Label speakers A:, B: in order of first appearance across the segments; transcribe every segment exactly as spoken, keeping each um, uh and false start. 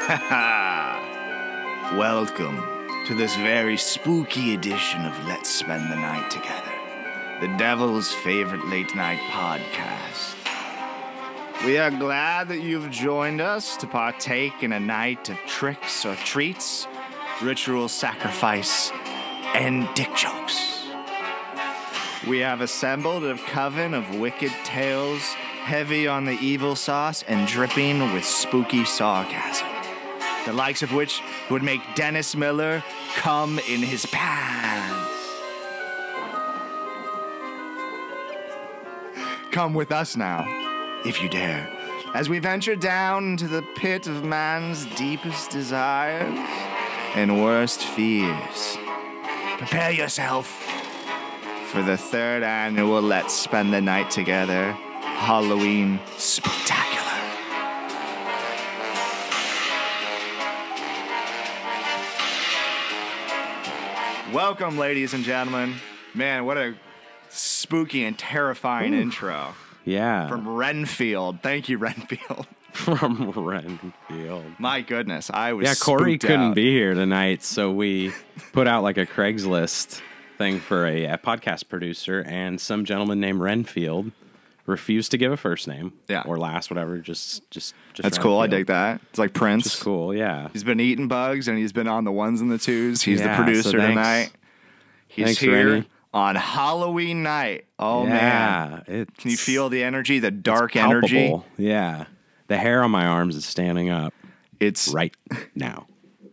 A: Welcome to this very spooky edition of Let's Spend the Night Together, the devil's favorite late-night podcast. We are glad that you've joined us to partake in a night of tricks or treats, ritual sacrifice, and dick jokes. We have assembled a coven of wicked tales, heavy on the evil sauce and dripping with spooky sarcasm, the likes of which would make Dennis Miller come in his pants. Come with us now, if you dare, as we venture down into the pit of man's deepest desires and worst fears. Prepare yourself for the third annual Let's Spend the Night Together Halloween Spooktacular. Welcome, ladies and gentlemen. Man, what a spooky and terrifying Ooh. intro.
B: Yeah.
A: From Renfield. Thank you, Renfield.
B: From Renfield.
A: My goodness, I was
B: Yeah, Corey couldn't
A: out.
B: be here tonight, so we put out like a Craigslist thing for a, a podcast producer, and some gentleman named Renfield refused to give a first name.
A: Yeah.
B: Or last, whatever. Just, just, just
A: That's
B: Renfield.
A: cool. I dig that. It's like Prince.
B: It's cool, yeah.
A: He's been eating bugs, and he's been on the ones and the twos. He's
B: yeah,
A: the producer
B: so thanks.
A: tonight. He's
B: Thanks,
A: here
B: Rennie.
A: on Halloween night. Oh,
B: yeah,
A: man.
B: It's,
A: Can you feel the energy, the dark
B: it's
A: energy?
B: palpable. Yeah. The hair on my arms is standing up.
A: It's
B: right now.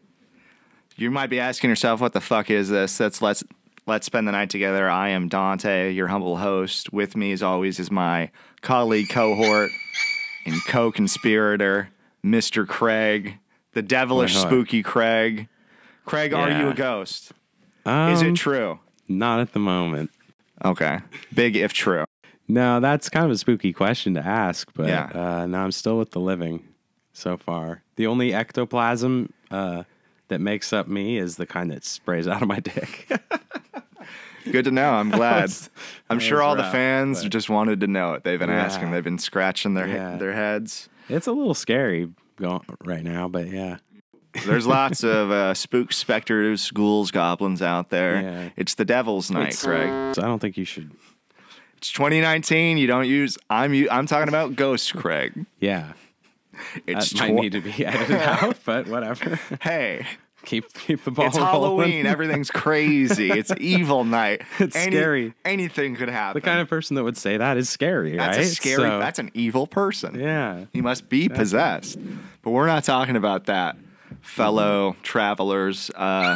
A: You might be asking yourself, what the fuck is this? That's Let's Let's Spend the Night Together. I am Dante, your humble host. With me, as always, is my colleague, cohort, and co-conspirator, Mister Craig, the devilish,
B: Wait,
A: spooky Craig. Craig,
B: Yeah.
A: are you a ghost?
B: Um,
A: is it true?
B: Not at the moment.
A: Okay. Big if true.
B: No, that's kind of a spooky question to ask, but
A: Yeah.
B: uh, no, I'm still with the living so far. The only ectoplasm uh, that makes up me is the kind that sprays out of my dick.
A: Good to know. I'm glad.
B: was-
A: I'm
B: that
A: sure
B: was
A: all the
B: rough,
A: fans
B: but-
A: just wanted to know it. They've been
B: Yeah.
A: asking. They've been scratching their
B: Yeah.
A: their heads.
B: It's a little scary going right now, but yeah.
A: There's lots of uh, spooks, specters, ghouls, goblins out there.
B: Yeah.
A: It's the devil's night,
B: It's-
A: Craig.
B: So I don't think you should.
A: It's twenty nineteen. You don't use. I'm. u- I'm talking about ghosts, Craig.
B: Yeah.
A: It's
B: That might
A: tw-
B: need to be edited out, but whatever.
A: Hey,
B: Keep keep the ball
A: it's
B: rolling.
A: Halloween. Everything's crazy. It's evil night.
B: It's
A: Any-
B: scary.
A: Anything could happen.
B: The kind of person that would say that is scary,
A: that's
B: right?
A: a scary.
B: So,
A: That's an evil person.
B: yeah.
A: He must be possessed. But we're not talking about that, fellow travelers. Uh,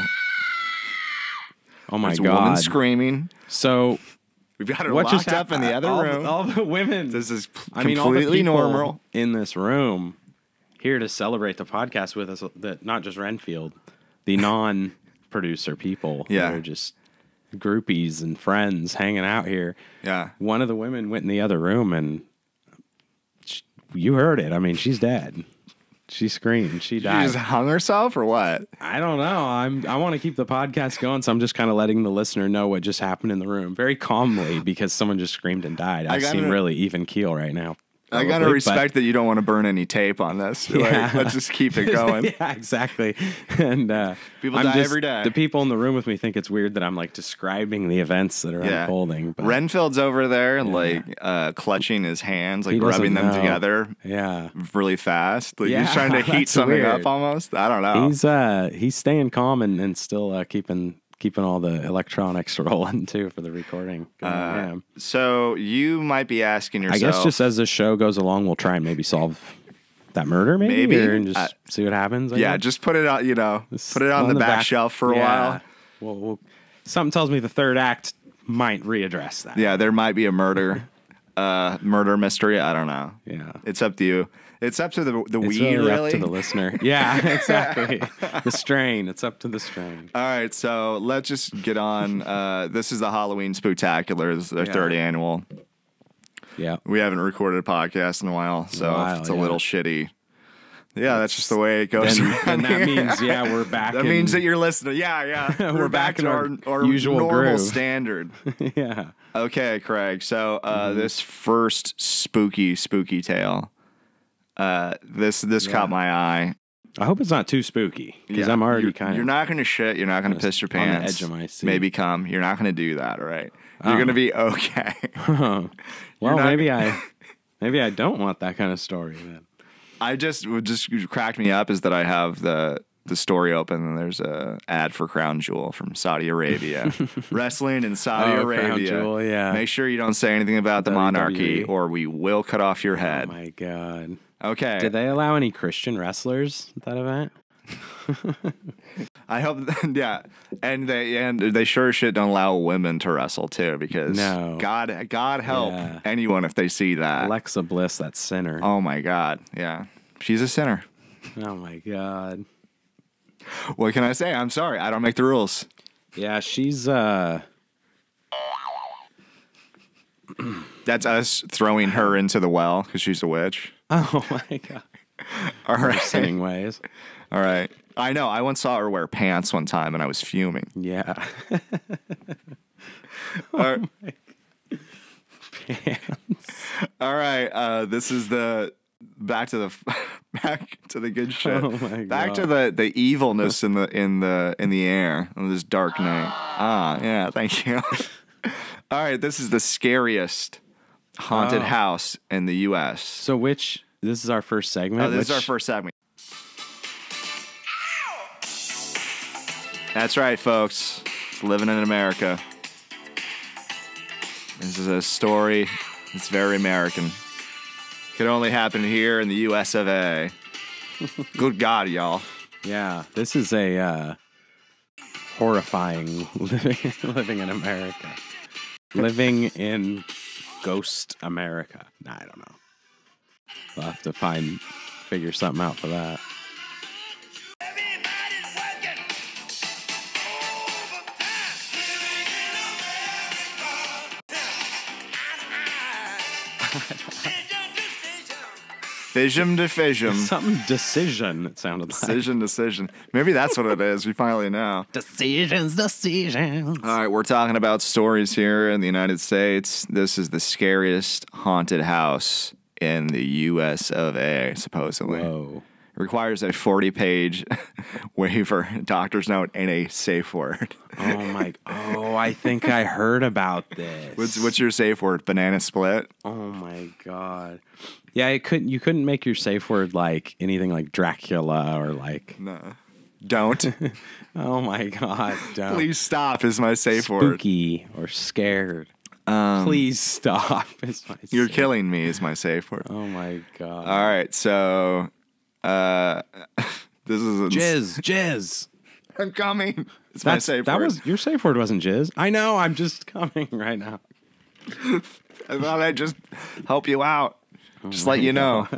B: Oh my
A: there's a woman
B: God.
A: screaming.
B: So
A: We've got her
B: what
A: locked
B: just
A: up in the other
B: all,
A: room.
B: All the women.
A: This is
B: I mean, all the
A: completely
B: people
A: normal.
B: in this room here to celebrate the podcast with us. That not just Renfield, the non-producer people.
A: Yeah.
B: They're just groupies and friends hanging out here.
A: Yeah.
B: One of the women went in the other room, and she, you heard it. I mean, she's dead. She screamed. She
A: She
B: died.
A: just hung herself or what?
B: I don't know. I'm. I want to keep the podcast going, so I'm just kind of letting the listener know what just happened in the room very calmly because someone just screamed and died. I,
A: I gotta-
B: seem really even keel right now.
A: I gotta
B: probably,
A: respect that you don't want to burn any tape on this. You're
B: Yeah.
A: Like, let's just keep it
B: but-
A: going.
B: yeah, exactly. And uh,
A: People
B: I'm
A: die
B: just-
A: every day.
B: The people in the room with me think it's weird that I'm like describing the events that are
A: Yeah.
B: unfolding. But
A: Renfield's over there, like uh, clutching his hands, like
B: He doesn't
A: rubbing them
B: know.
A: together
B: yeah,
A: really fast. Like
B: Yeah,
A: he's trying to heat
B: that's
A: something
B: weird.
A: up almost. I don't know.
B: he's uh he's staying calm and, and still uh, keeping keeping all the electronics rolling too for the recording. Good on
A: Uh,
B: him.
A: so you might be asking
B: I
A: yourself.
B: guess just as the show goes along, we'll try and maybe solve that murder, maybe,
A: Maybe.
B: or, and just
A: Uh,
B: see what happens. I
A: yeah,
B: guess.
A: just put it on. You know,
B: Just
A: put it on, the, back, shelf for a
B: yeah.
A: while.
B: Well, well, something tells me the third act might readdress that.
A: Yeah, there might be a murder, uh, murder mystery. I don't know.
B: Yeah.
A: It's up to you. It's up to the the
B: It's
A: weed,
B: really,
A: really.
B: up to the listener. Yeah, exactly. The strain. It's up to the strain.
A: All right, so let's just get on. Uh, this is the Halloween Spooktacular. This is their
B: Yeah.
A: third annual.
B: Yeah.
A: We haven't recorded a podcast in a while, so
B: A while,
A: it's a
B: yeah.
A: little shitty. Yeah, that's just the way it goes.
B: Then,
A: around
B: then that
A: here.
B: means, yeah, we're back.
A: That
B: in,
A: means that you're listening. Yeah, yeah.
B: We're back in
A: to
B: our
A: our,
B: usual
A: normal
B: groove.
A: standard.
B: yeah.
A: Okay, Craig. So uh,
B: Mm-hmm.
A: this first spooky, spooky tale. Uh, this this
B: Yeah.
A: caught my eye.
B: I hope it's not too spooky, because
A: Yeah,
B: I'm already
A: you're,
B: kind of...
A: You're not going to shit. You're not going to piss your
B: on the
A: pants.
B: edge of my seat.
A: Maybe come. You're not going to do that, all right? You're
B: Oh.
A: going to be okay.
B: well,
A: not-
B: maybe I maybe I don't want that kind of story then.
A: I just, what just cracked me up is that I have the... the story open and there's a ad for Crown Jewel from Saudi Arabia. Wrestling in Saudi
B: Oh,
A: Arabia.
B: Crown Jewel, yeah.
A: Make sure you don't say anything about the
B: W W E.
A: monarchy or we will cut off your
B: Oh
A: head.
B: my god.
A: Okay.
B: Did they allow any Christian wrestlers at that event?
A: I hope yeah. And they and they sure as shit don't allow women to wrestle too, because
B: No.
A: God God help
B: Yeah.
A: anyone if they see that.
B: Alexa Bliss, that sinner.
A: Oh my god. Yeah. She's a sinner.
B: Oh my god.
A: What can I say? I'm sorry. I don't make the rules.
B: Yeah, she's uh
A: That's us throwing her into the well because she's a witch.
B: oh my god.
A: All
B: Her
A: right.
B: sinning ways.
A: All right. I know. I once saw her wear pants one time and I was fuming.
B: Yeah.
A: All right.
B: Pants.
A: All right. Uh, this is the back to the back to the good shit.
B: Oh my
A: back to
B: God.
A: the the evilness in the in the in the air on this dark night. Ah, yeah. Thank you. All right. This is the scariest haunted
B: Oh.
A: house in the U S.
B: So which this is our first segment?
A: Oh, this
B: which,
A: is our first segment. That's right, folks. It's living in America. This is a story that's very American. Could only happen here in the U S of A. Good God, y'all.
B: Yeah, this is a uh, horrifying living, living in America. Living in ghost America. Nah, I don't know. We'll have to find, figure something out for that.
A: Fission to fission.
B: Something decision, it sounded like.
A: Decision, decision. Maybe that's what it is. We finally know.
B: Decisions, decisions.
A: All right, we're talking about stories here in the United States. This is the scariest haunted house in the U S of A, supposedly.
B: Whoa.
A: It requires a forty-page waiver, doctor's note, and a safe word.
B: Oh my, oh, I think I heard about this.
A: What's what's your safe word? Banana split?
B: Oh my god. Yeah, it couldn't. You couldn't make your safe word like anything like Dracula or like.
A: No. Don't.
B: Oh my god! Don't.
A: Please stop is my safe word.
B: Spooky or scared.
A: Um,
B: Please stop is my.
A: You're
B: safe-
A: killing me is my safe word.
B: Oh my god.
A: All right, so uh, this is a,
B: Jizz, jizz.
A: I'm coming. It's my
B: That's,
A: safe
B: that
A: word.
B: was your safe word wasn't jizz. I know. I'm just coming right now.
A: I thought I'd just help you out.
B: Oh
A: Just let you know.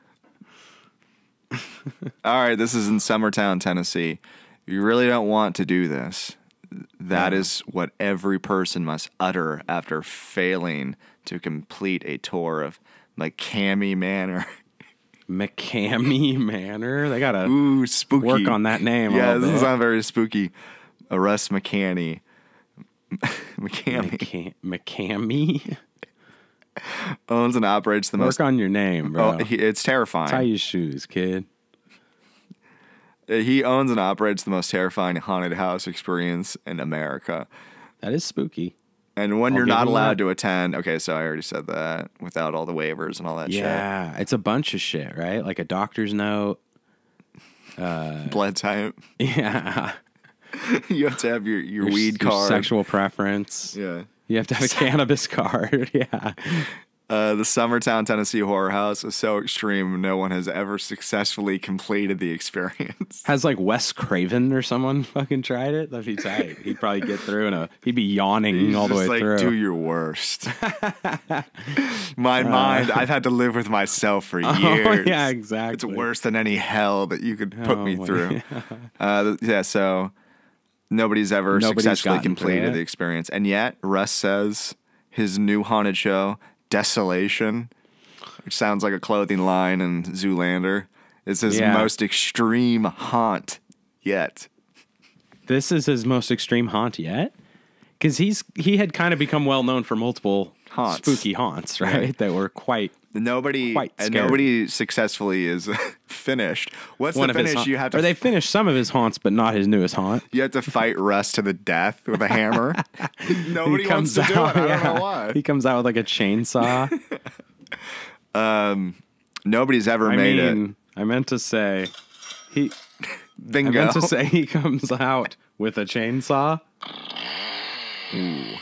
A: All right, this is in Summertown, Tennessee. You really don't want to do this. That
B: Yeah.
A: is what every person must utter after failing to complete a tour of McCamey Manor.
B: McCamey Manor. They gotta
A: Ooh, spooky.
B: work on that name. a
A: Yeah,
B: little
A: this
B: bit.
A: is not very spooky. Arrest McCanny. McCamey
B: McCam- McCamey.
A: owns and operates the most.
B: Work on your name, bro.
A: Oh, he, it's terrifying.
B: Tie your shoes, kid.
A: He owns and operates the most terrifying haunted house experience in America.
B: That is spooky.
A: And when
B: I'll
A: you're
B: give
A: not
B: him
A: allowed
B: that.
A: to attend, okay, so I already said that without all the waivers and all that
B: Yeah, it's a bunch of shit, right? Like a doctor's note.
A: shit. Blood type.
B: Yeah.
A: You have to have your, your,
B: Your,
A: weed
B: your
A: card.
B: sexual preference.
A: Yeah.
B: You have to have a cannabis card. Yeah.
A: Uh, the Summertown, Tennessee horror house is so extreme, no one has ever successfully completed the experience.
B: Has like Wes Craven or someone fucking tried it? That'd be tight. He'd probably get through and he'd be yawning
A: He's
B: all the
A: just
B: way
A: like,
B: through.
A: do your worst. My mind, I've had to live with myself for years.
B: Oh, yeah, exactly.
A: It's worse than any hell that you could put
B: Oh,
A: me
B: my-
A: through. uh, th- yeah, so nobody's ever
B: Nobody's
A: successfully
B: gotten through
A: completed
B: it.
A: the experience. And yet, Russ says his new haunted show, Desolation, which sounds like a clothing line in Zoolander, is his
B: Yeah.
A: most extreme haunt yet.
B: This is his most extreme haunt yet? Because he's he had kind of become well known for multiple
A: haunts.
B: spooky haunts, right? That were quite
A: nobody
B: quite
A: and
B: scary.
A: nobody successfully is finished. What's
B: One
A: the
B: of his
A: finish?
B: haunt-
A: You have to
B: or they finished some of his haunts, but not his newest haunt.
A: you have to fight Russ to the death with a hammer. Nobody
B: He
A: wants
B: comes
A: to do
B: out,
A: it. I
B: yeah.
A: don't know why.
B: He comes out with like a chainsaw.
A: Um, nobody's ever
B: I
A: made
B: mean,
A: it.
B: I meant to say he.
A: Bingo.
B: I meant to say he comes out with a chainsaw.
A: Ooh.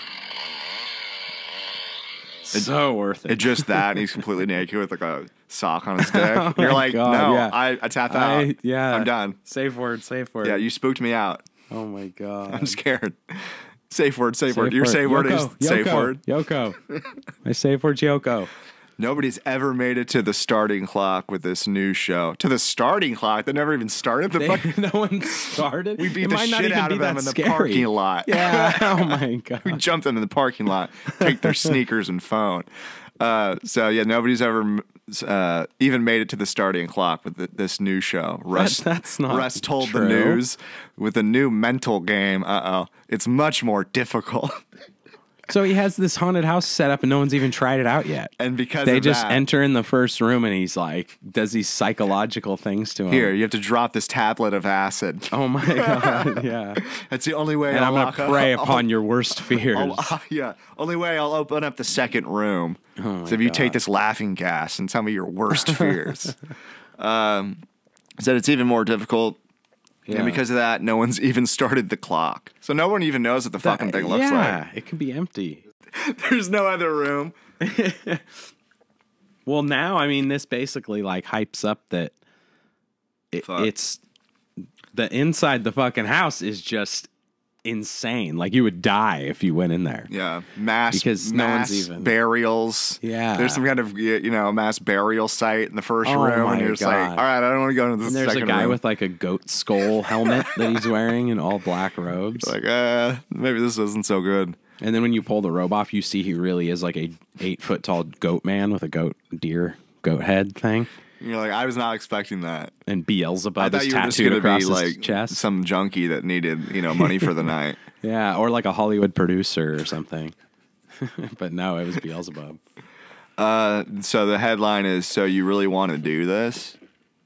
B: So worth it.
A: It's just that, and he's completely naked with like a sock on his dick.
B: Oh
A: And you're
B: my
A: like,
B: God,
A: no,
B: yeah.
A: I, I tap out.
B: I, yeah,
A: I'm done.
B: Safe word, safe word.
A: Yeah, you spooked me out.
B: Oh my God.
A: I'm scared. Safe word, safe,
B: Safe
A: word. Your safe word
B: Yoko,
A: is safe
B: Yoko,
A: word.
B: Yoko. My safe word's Yoko.
A: Nobody's ever made it to the starting clock with this new show. To the starting clock? They never even started the
B: They,
A: fuck.
B: no one started.
A: We beat
B: It
A: the
B: might not
A: shit
B: even
A: out
B: be
A: of them
B: that
A: in the
B: scary.
A: parking lot.
B: Yeah. Oh my God.
A: We jumped them in the parking lot, take their sneakers and phone. Uh, so yeah, nobody's ever uh, even made it to the starting clock with the, this new show. Russ,
B: That- that's not
A: Russ told
B: true.
A: the news with a new mental game. Uh oh, it's much more difficult.
B: So he has this haunted house set up and no one's even tried it out yet.
A: And because
B: they
A: of
B: just
A: that,
B: enter in the first room and he's like, does these psychological things to him.
A: here you have to drop this tablet of acid.
B: Oh my God. Yeah.
A: That's the only way.
B: And
A: I'll
B: I'm going
A: lock
B: to
A: up-
B: prey
A: I'll-
B: upon your worst fears.
A: I'll- uh, yeah, only way I'll open up the second room.
B: Oh my
A: so if you
B: God.
A: take this laughing gas and tell me your worst fears. um, said it's even more difficult.
B: Yeah.
A: And because of that, no one's even started the clock. So no one even knows what the fucking thing looks
B: yeah, it can be empty.
A: like. There's no other room.
B: Well, now, I mean, this basically like hypes up that it,
A: Fuck.
B: it's the inside the fucking house is just insane. Like you would die if you went in there.
A: Yeah, mass
B: Because no
A: mass
B: one's even-
A: burials.
B: Yeah.
A: There's some kind of you know mass burial site in the first
B: Oh
A: room,
B: my
A: and you're just like,
B: God.
A: all right, I don't want to go into the
B: And there's
A: second
B: a guy
A: room.
B: with like a goat skull helmet that he's wearing in all black robes.
A: like, uh, maybe this isn't so good.
B: And then when you pull the robe off, you see he really is like a eight foot tall goat man with a goat deer goat head thing.
A: And you're like, I was not expecting that.
B: And
A: I
B: Beelzebub
A: thought
B: is
A: you were just
B: tattooed
A: going to
B: across
A: be
B: his
A: like
B: chest.
A: some junkie that needed, you know, money for the night.
B: Yeah, or like a Hollywood producer or something. But no, it was Beelzebub.
A: Uh, so the headline is, so you really want to do this?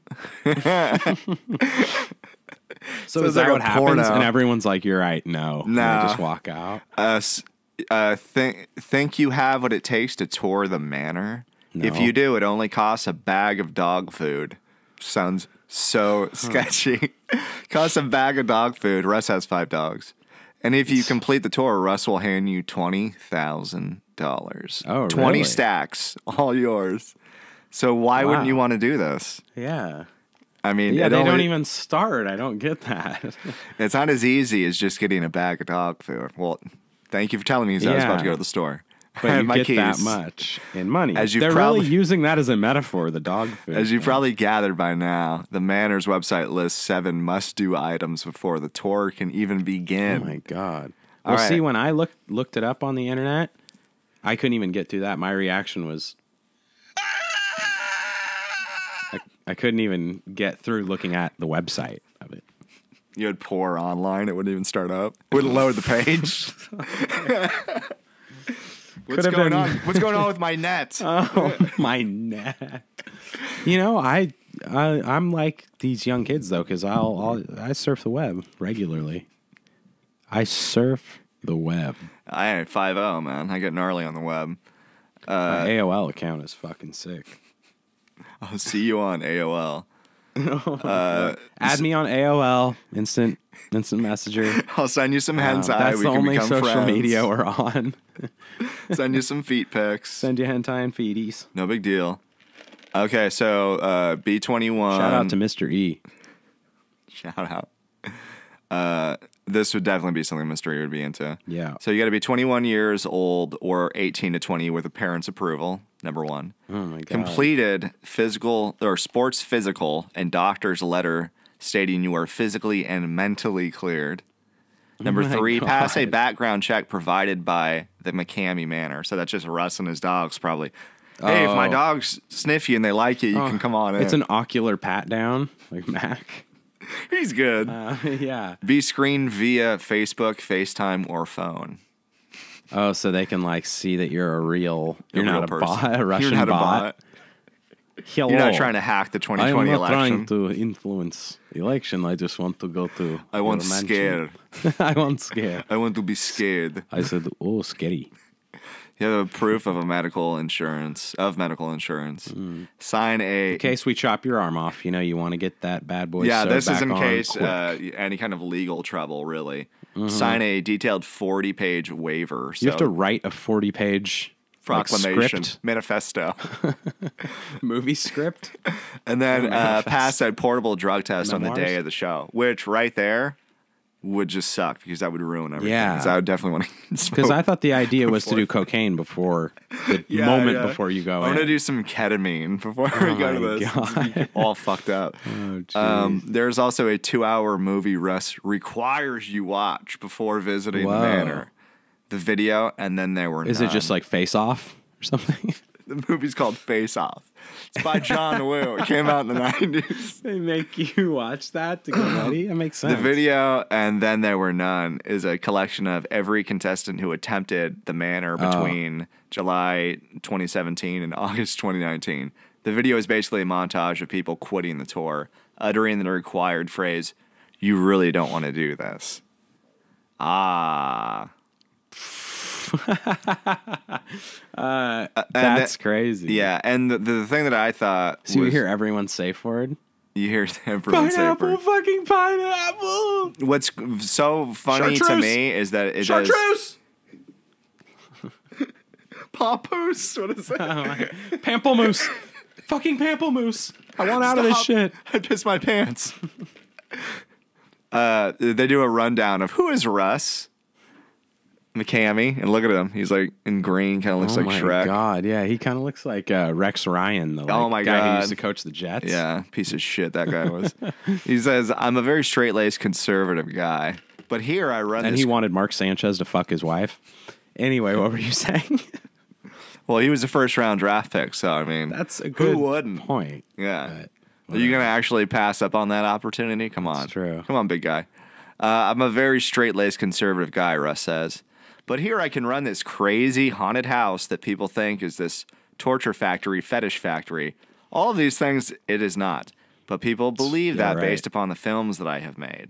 B: So,
A: So
B: is
A: it's
B: that
A: like a
B: what happens?
A: porno.
B: And everyone's like, "You're right, no." And
A: Nah.
B: they just walk out.
A: Uh, s- uh, think, think you have what it takes to tour the manor? If
B: No.
A: you do, it only costs a bag of dog food. Sounds so sketchy. Costs a bag of dog food. Russ has five dogs. And if you complete the tour, Russ will hand you twenty thousand dollars.
B: Oh,
A: twenty
B: really?
A: stacks, all yours. So why
B: Wow.
A: wouldn't you want to do this?
B: Yeah.
A: I mean,
B: Yeah,
A: it
B: they
A: only-
B: don't even start. I don't get that.
A: It's not as easy as just getting a bag of dog food. Well, thank you for telling me because I was about to
B: Yeah.
A: go to the store. I
B: But
A: had
B: you
A: my
B: get that
A: keys.
B: much in money.
A: As you've
B: They're
A: probably-
B: really using that as a metaphor, the dog food.
A: As you've
B: thing.
A: probably gathered by now, the Manor's website lists seven must-do items before the tour can even begin.
B: Oh my God.
A: All
B: Well,
A: right.
B: see, when I looked looked it up on the internet, I couldn't even get through that. My reaction was, I, I couldn't even get through looking at the website of it.
A: You had pour online; it wouldn't even start up. Wouldn't load the page. What's
B: Could've
A: going
B: been-
A: on? What's going on with my net?
B: Oh my net! You know, I, I I'm like these young kids though, because I'll, I'll I surf the web regularly. I surf the web.
A: I ain't five oh, man. I get gnarly on the web. Uh,
B: My A O L account is fucking sick.
A: I'll see you on A O L. Uh,
B: Add me on A O L, instant instant messenger.
A: I'll send you some
B: Um,
A: hentai.
B: that's
A: we
B: the
A: can
B: only
A: become
B: social
A: friends.
B: media we're on.
A: Send you some feet pics.
B: Send you hentai and feeties.
A: No big deal. Okay, so uh, B twenty-one.
B: Shout out to Mister E.
A: Shout out. Uh, this would definitely be something Mister E would be into.
B: Yeah.
A: So you got to be twenty-one years old or eighteen to twenty with a parent's approval. Number one.
B: Oh my God.
A: Completed physical or sports physical and doctor's letter stating you are physically and mentally cleared. Number
B: Oh my
A: three, pass a
B: God.
A: background check provided by the McCamey Manor. So that's just Russ and his dogs, probably. Hey, if my
B: Oh.
A: dogs sniff you and they like you, you
B: Oh,
A: can come on in.
B: It's an ocular pat down, like Mac.
A: He's good.
B: Uh, yeah.
A: Be screened via Facebook, FaceTime, or phone.
B: Oh, so they can like see that you're a real, you're
A: a
B: not
A: real
B: a
A: person.
B: bot, a Russian
A: you're not
B: bot.
A: A bot.
B: Hello.
A: You're not trying to hack the twenty twenty
B: I'm not
A: election.
B: trying to influence the election. I just want to go to.
A: I want scared.
B: I want scared.
A: I want to be scared.
B: I said, oh, scary.
A: You have a proof of a medical insurance, of medical insurance. Mm. Sign a...
B: In case we chop your arm off, you know, you want to get that bad boy
A: Yeah, this
B: back
A: is in
B: on
A: case
B: quick.
A: uh, any kind of legal trouble, really.
B: Mm-hmm.
A: Sign a detailed forty-page waiver. So
B: you have to write a forty-page...
A: proclamation,
B: like,
A: manifesto,
B: movie script,
A: and then uh, pass a portable drug test Memoirs? on the day of the show, which right there would just suck because that would ruin everything.
B: Yeah,
A: because I would definitely want to.
B: Because I thought the idea was to do cocaine before the yeah, moment yeah. before you go.
A: I'm
B: in.
A: gonna do some ketamine before
B: oh
A: we go to this.
B: God.
A: All fucked up.
B: Oh,
A: um, there's also a two-hour movie Russ requires you watch before visiting
B: Whoa.
A: the manor. The video, and then there were
B: Is
A: none.
B: it just like Face Off or something?
A: The movie's called Face Off. It's by John Woo. It came out in the nineties.
B: They make you watch that to get ready? That makes sense.
A: The video, and then there were none, is a collection of every contestant who attempted the manor between oh. July twenty seventeen and August twenty nineteen. The video is basically a montage of people quitting the tour, uttering the required phrase, "You really don't want to do this." Ah.
B: uh, that's
A: the,
B: crazy.
A: Yeah, and the, the thing that I thought
B: so
A: was...
B: you hear everyone's safe word?
A: You hear everyone's safe word.
B: Pineapple, fucking pineapple!
A: What's so funny
B: Chartreuse.
A: to me is that it
B: Chartreuse!
A: does... Papoose? What is that?
B: Oh, Pamplemousse. Fucking Pamplemousse. I want out
A: Stop.
B: of this shit.
A: I pissed my pants. uh, they do a rundown of who is Russ McCamey, and look at him. He's like in green, kind of looks
B: oh
A: like
B: my
A: Shrek.
B: God, yeah, he kind of looks like uh, Rex Ryan, the like,
A: oh my
B: guy
A: God.
B: who used to coach the Jets.
A: Yeah, piece of shit that guy was. He says, "I'm a very straight-laced conservative guy, but here I run."
B: And
A: this
B: he wanted Mark Sanchez to fuck his wife. Anyway, what were you saying?
A: Well, he was a first-round draft pick, so I mean,
B: that's a good
A: who wouldn't?
B: point.
A: Yeah, are you gonna actually pass up on that opportunity? Come on,
B: that's true.
A: Come on, big guy. Uh, I'm a very straight-laced conservative guy, Russ says. But here I can run this crazy haunted house that people think is this torture factory, fetish factory. All of these things, it is not. But people believe
B: yeah,
A: that
B: right.
A: based upon the films that I have made.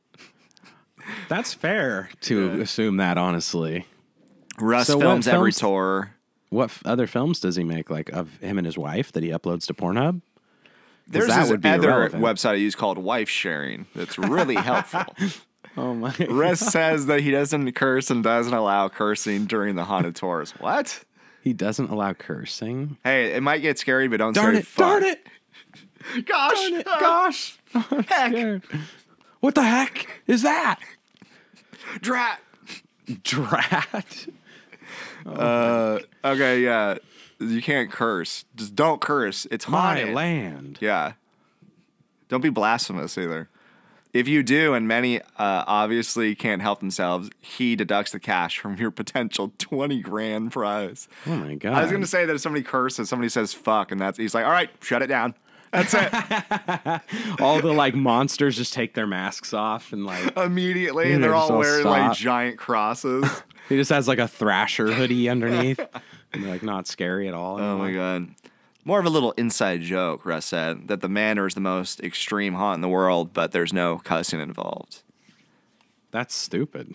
B: That's fair to yeah. assume that, honestly.
A: Russ
B: so
A: films, films every
B: films,
A: tour.
B: What f- other films does he make, like of him and his wife that he uploads to Pornhub?
A: There's
B: that
A: this
B: would be
A: other
B: irrelevant.
A: website I use called Wife Sharing that's really helpful.
B: Oh my!
A: Russ says that he doesn't curse and doesn't allow cursing during the haunted tours. What?
B: He doesn't allow cursing?
A: Hey, it might get scary, but don't
B: darn
A: say
B: it,
A: fuck.
B: Darn it!
A: Gosh!
B: Darn it!
A: Uh,
B: Gosh! I'm
A: heck!
B: Scared. What the heck is that?
A: Drat!
B: Drat?
A: Oh uh, okay, yeah. You can't curse. Just don't curse. It's haunted.
B: My land.
A: Yeah. Don't be blasphemous either. If you do, and many uh, obviously can't help themselves, he deducts the cash from your potential twenty grand prize.
B: Oh my God.
A: I was going to say that if somebody curses, somebody says fuck, and that's he's like, all right, shut it down. That's it.
B: All the like monsters just take their masks off and like
A: immediately, and they're all wearing
B: stop.
A: like giant crosses.
B: He just has like a Thrasher hoodie underneath. And they're like not scary at all.
A: Oh my God. More of a little inside joke, Russ said, that the manor is the most extreme haunt in the world, but there's no cussing involved.
B: That's stupid.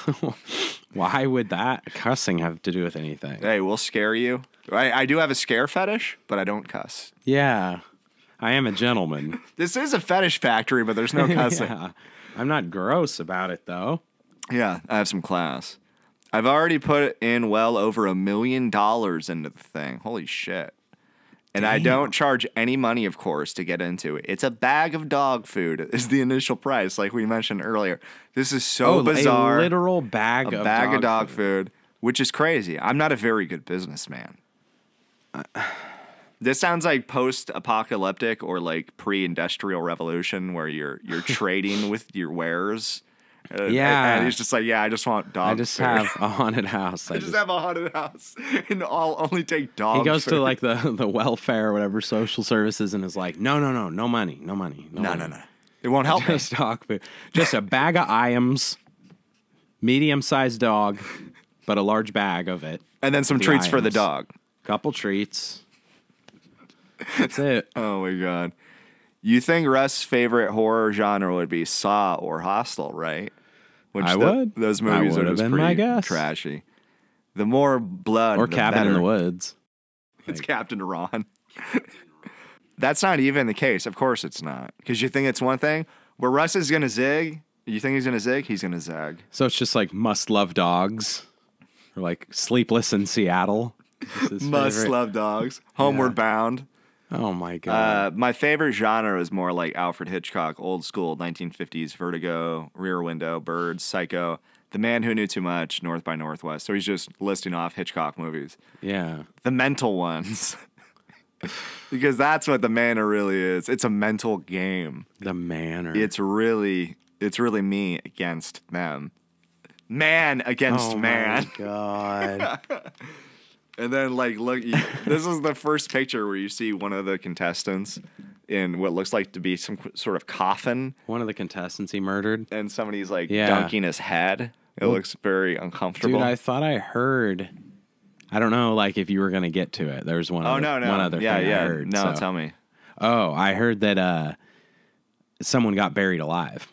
B: Why would that cussing have to do with anything?
A: Hey, we'll scare you. I, I do have a scare fetish, but I don't cuss.
B: Yeah. I am a gentleman.
A: This is a fetish factory, but there's no cussing.
B: Yeah. I'm not gross about it, though.
A: Yeah, I have some class. I've already put in well over a million dollars into the thing. Holy shit. And Damn. I don't charge any money, of course, to get into it. It's a bag of dog food is the initial price, like we mentioned earlier. This is so
B: oh,
A: bizarre.
B: A literal bag
A: a
B: of
A: bag
B: dog
A: of dog
B: food.
A: food, which is crazy. I'm not a very good businessman. Uh, this sounds like post-apocalyptic or like pre-industrial revolution where you're you're trading with your wares. Uh,
B: yeah.
A: And, and he's just like, yeah, I just want dog food.
B: I just food. have a haunted house.
A: I, I just, just have a haunted house, and I'll only take dog food.
B: He goes
A: food.
B: to like the, the welfare or whatever, social services, and is like, no, no, no, no money, no money. No,
A: no,
B: money.
A: no, no. It won't help
B: just
A: me.
B: Dog food. Just a bag of I A Ms, medium-sized dog, but a large bag of it.
A: And then some
B: The
A: treats for the
B: items.
A: dog.
B: Couple treats. That's it.
A: Oh, my God. You think Russ' favorite horror genre would be Saw or Hostel, right? Which
B: I
A: the,
B: would.
A: Those
B: That
A: movies
B: would
A: are
B: have
A: just
B: been
A: pretty
B: my guess.
A: trashy. The more blood,
B: Or
A: the
B: Cabin
A: better.
B: in the Woods.
A: It's
B: Like-
A: Captain Ron. That's not even the case. Of course it's not. Because you think it's one thing. Where Russ is going to zig, you think he's going to zig, he's going to zag.
B: So it's just like Must Love Dogs. Or like Sleepless in Seattle. is his
A: Must
B: favorite.
A: love dogs. Homeward
B: Yeah.
A: Bound.
B: Oh, my God.
A: Uh, my favorite genre is more like Alfred Hitchcock, old school nineteen fifties, Vertigo, Rear Window, Birds, Psycho, The Man Who Knew Too Much, North by Northwest. So he's just listing off Hitchcock movies.
B: yeah.
A: The mental ones. Because that's what The Manor really is. It's a mental game.
B: The Manor.
A: It's really, it's really me against them. Man against
B: oh,
A: man.
B: my God.
A: And then, like, look, you, this is the first picture where you see one of the contestants in what looks like to be some qu- sort of coffin,
B: One of the contestants he murdered.
A: and somebody's like
B: Yeah.
A: dunking his head. It looks very uncomfortable.
B: Dude, I thought I heard. I don't know, like if you were gonna get to it. There's one.
A: oh
B: other,
A: no, no,
B: one other
A: yeah,
B: thing
A: yeah,
B: I heard.
A: no,
B: so-
A: tell me.
B: Oh, I heard that uh, someone got buried alive,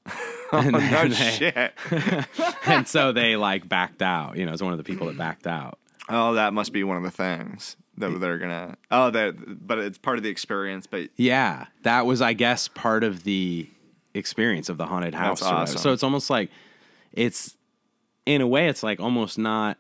A: Oh
B: And
A: no
B: then they-
A: shit.
B: and so they like backed out. You know, it's one of the people that backed out.
A: Oh, that must be one of the things that they're gonna. Oh, that, but it's part of the experience. But
B: Yeah, that was, I guess, part of the experience of the haunted house.
A: That's
B: or whatever.
A: awesome.
B: So it's almost like it's, in a way, it's like almost not.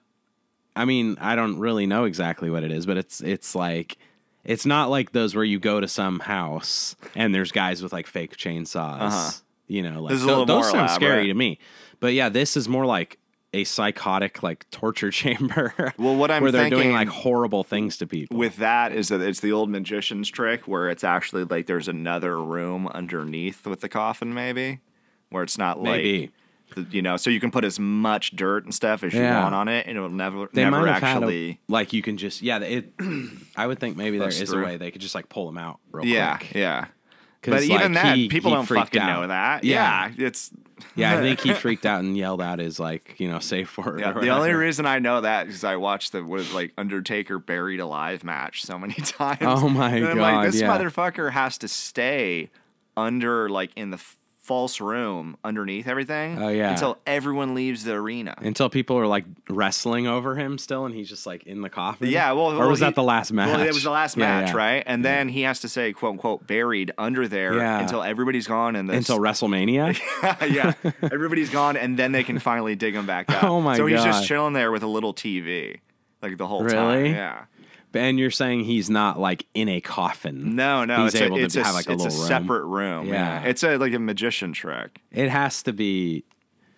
B: I mean, I don't really know exactly what it is, but it's it's like it's not like those where you go to some house and there's guys with like fake chainsaws.
A: Uh-huh.
B: You know, like
A: This is a
B: tho-
A: little
B: those
A: more
B: sound scary
A: elaborate.
B: to me. But yeah, this is more like a psychotic like torture chamber.
A: Well, what I'm
B: where they're doing
A: thinking-
B: like horrible things to people.
A: with that is that it's the old magician's trick where it's actually like there's another room underneath with the coffin, maybe, where it's not like.
B: Maybe.
A: the- You know, so you can put as much dirt and stuff as you
B: Yeah.
A: want on it, and it'll never,
B: They
A: never
B: might have
A: actually.
B: had a, like you can just yeah. It. I would think maybe there
A: Bust
B: is
A: through.
B: a way they could just like pull them out real
A: yeah,
B: quick.
A: yeah.
B: 'Cause,
A: But even
B: like,
A: then,
B: he-
A: people
B: he
A: don't
B: freaked
A: fucking
B: out.
A: know that.
B: Yeah.
A: Yeah, it's.
B: Yeah, I think he freaked out and yelled out his like you know safe word.
A: Yeah,
B: or
A: the only
B: whatever.
A: reason I know that is I watched the what is like Undertaker buried alive match so many times.
B: Oh my
A: and I'm
B: God,
A: Like, this
B: yeah.
A: motherfucker has to stay under like in the f- false room underneath everything.
B: Oh, yeah.
A: until everyone leaves the arena.
B: Until people are like wrestling over him still, and he's just like in the coffin.
A: Yeah, well,
B: or
A: well,
B: was
A: he-
B: that the last match?
A: Well, it was the last
B: Yeah,
A: match,
B: yeah.
A: right? And then he has to say "quote unquote" buried under there
B: Yeah.
A: until everybody's gone and this,
B: Until WrestleMania.
A: yeah, everybody's gone, and then they can finally dig him back up.
B: Oh, my
A: So he's
B: God.
A: just chilling there with a little T V, like the whole time.
B: Really?
A: Yeah.
B: And you're saying he's not like in a coffin.
A: No, no,
B: He's
A: it's
B: able
A: a,
B: to
A: it's
B: have
A: a,
B: like a
A: it's
B: little
A: a
B: room.
A: separate room. Yeah.
B: Yeah.
A: it's a like a magician trick.
B: It has to be,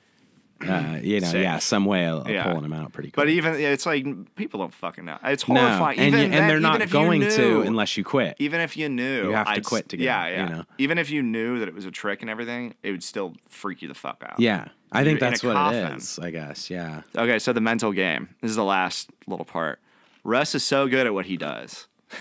B: uh, you know,
A: Safe.
B: yeah, some way of
A: Yeah.
B: pulling him out pretty quick.
A: But even it's like people don't fucking know. It's
B: no,
A: horrifying.
B: and,
A: even
B: you- and
A: then-
B: they're
A: even
B: not
A: if you
B: going
A: knew,
B: to unless you quit.
A: Even if you knew,
B: You have to
A: I'd
B: quit
A: s-
B: to get
A: Yeah,
B: it,
A: yeah.
B: you know?
A: Even if you knew that it was a trick and everything, it would still freak you the fuck out.
B: Yeah, I think
A: You're in
B: that's
A: a
B: what
A: coffin.
B: it is. I guess. Yeah.
A: Okay, so the mental game. This is the last little part. Russ is so good at what he does.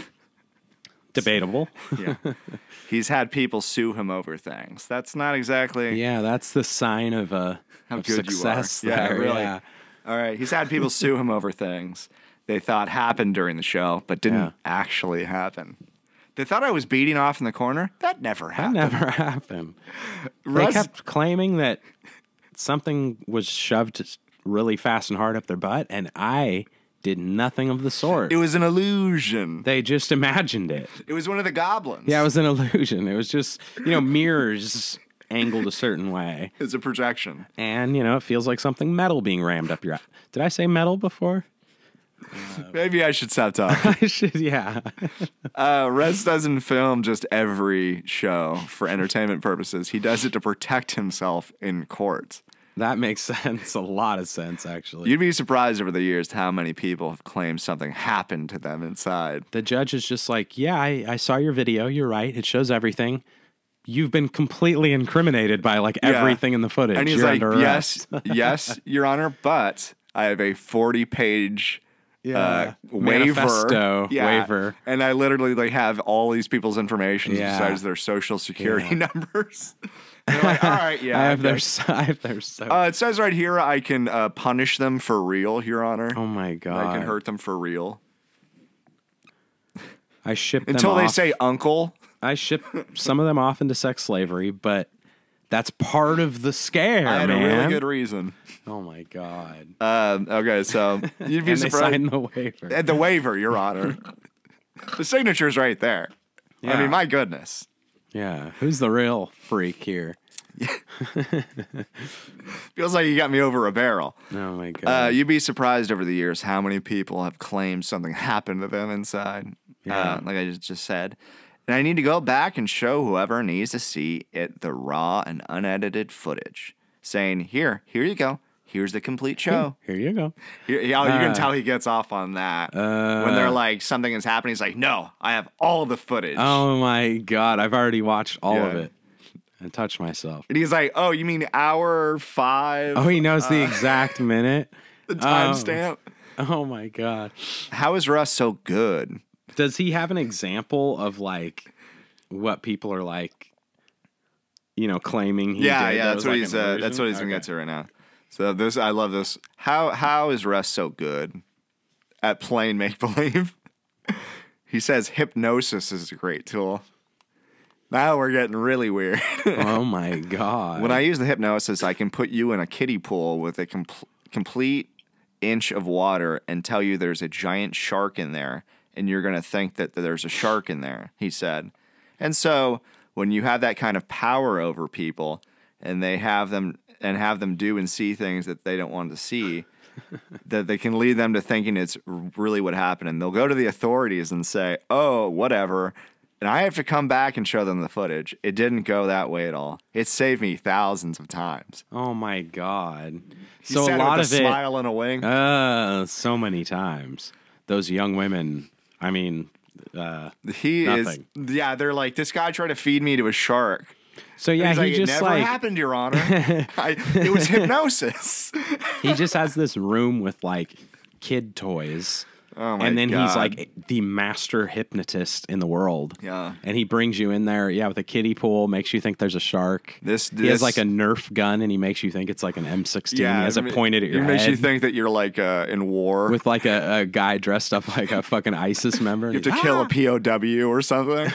B: Debatable.
A: Yeah. He's had people sue him over things. That's not exactly
B: Yeah, that's the sign of uh,
A: how
B: of
A: good
B: success.
A: you are. Yeah,
B: there,
A: really.
B: yeah.
A: All right. He's had people sue him over things they thought happened during the show, but didn't
B: Yeah.
A: actually happen. They thought I was beating off in the corner. That never
B: That
A: happened.
B: never happened.
A: Russ-
B: They kept claiming that something was shoved really fast and hard up their butt, and I did nothing of the sort.
A: It was an illusion.
B: They just imagined it.
A: It was one of the goblins.
B: Yeah, it was an illusion. It was just, you know, mirrors angled a certain way.
A: It's a projection.
B: And, you know, it feels like something metal being rammed up your ass. Did I say metal before?
A: Maybe I should stop talking.
B: I should, yeah.
A: uh, Russ doesn't film just every show for entertainment purposes. He does it to protect himself in court.
B: That makes sense. A lot of sense, actually.
A: You'd be surprised over the years how many people have claimed something happened to them inside.
B: The judge is just like, yeah, I, I saw your video. You're right. It shows everything. You've been completely incriminated by like
A: Yeah.
B: everything in the footage.
A: And he's
B: You're
A: like,
B: under
A: yes,
B: arrest.
A: yes, Your Honor, but I have a forty-page
B: Yeah.
A: uh,
B: Manifesto
A: waiver. Yeah.
B: waiver.
A: And I literally like have all these people's information
B: Yeah.
A: besides their social security
B: Yeah.
A: numbers. They're like, all right, yeah.
B: I have
A: I
B: their so- I have their so
A: Uh, it says right here I can uh, punish them for real, Your Honor.
B: Oh my god.
A: I can hurt them for real.
B: I ship them
A: Until they
B: off.
A: say uncle.
B: I ship some of them off into sex slavery, but that's part of the scare,
A: I had
B: man.
A: a really good reason.
B: Oh my god.
A: Um, okay, so you'd be
B: and they
A: surprised.
B: signed the waiver.
A: And the waiver, Your Honor. The signature's right there. I
B: Yeah.
A: mean, my goodness.
B: Yeah. Who's the real freak here?
A: Feels like you got me over a barrel.
B: Oh my god.
A: Uh, you'd be surprised over the years how many people have claimed something happened to them inside.
B: Yeah.
A: Uh, like I just, just said. And I need to go back and show whoever needs to see it the raw and unedited footage, saying, "Here, here you go. Here's the complete show."
B: Here you go.
A: Here, yeah, you can
B: Uh,
A: tell he gets off on that
B: uh,
A: when they're like something is happening. He's like, "No, I have all the footage."
B: Oh my god. I've already watched all of
A: Yeah.
B: it and touched myself.
A: And he's like, "Oh, you mean hour five?"
B: Oh, he knows
A: uh,
B: the exact minute.
A: the
B: Oh.
A: timestamp.
B: Oh my god.
A: How is Russ so good?
B: Does he have an example of like what people are like, you know, claiming he
A: yeah,
B: did?
A: yeah,
B: that
A: that's
B: was,
A: what
B: like,
A: he's.
B: an
A: Uh,
B: illusion?
A: that's what he's gonna
B: Okay.
A: get to right now. So this, I love this. How how is Russ so good at playing make believe? He says hypnosis is a great tool. Now we're getting really weird.
B: Oh my god.
A: When I use the hypnosis, I can put you in a kiddie pool with a com- complete inch of water and tell you there's a giant shark in there, and you're going to think that there's a shark in there, he said. And so when you have that kind of power over people and they have them and have them do and see things that they don't want to see, that they can lead them to thinking it's really what happened. And they'll go to the authorities and say, "Oh, whatever." And I have to come back and show them the footage. It didn't go that way at all. It saved me thousands of times.
B: Oh my god.
A: He
B: So a
A: said it
B: lot
A: with
B: of
A: a
B: it
A: smile and a wink.
B: uh so many times. Those young women, I mean, uh
A: he
B: nothing.
A: is, yeah. They're like, this guy tried to feed me to a shark.
B: So yeah,
A: He's
B: he
A: like,
B: just
A: it never
B: like
A: happened, Your Honor. I, it was hypnosis.
B: he just has this room with like kid toys.
A: Oh my
B: and then
A: God.
B: he's like the master hypnotist in the world.
A: Yeah.
B: And he brings you in there, yeah, with a kiddie pool, makes you think there's a shark.
A: This,
B: he has
A: this-
B: like a Nerf gun, and he makes you think it's like an M sixteen.
A: Yeah,
B: he has it
A: ma-
B: pointed at your
A: It
B: head.
A: makes you think that you're like uh, in war.
B: with like a, a guy dressed up like a fucking ISIS member.
A: you have
B: and
A: to
B: he-
A: kill
B: Ah!
A: a P O W or something.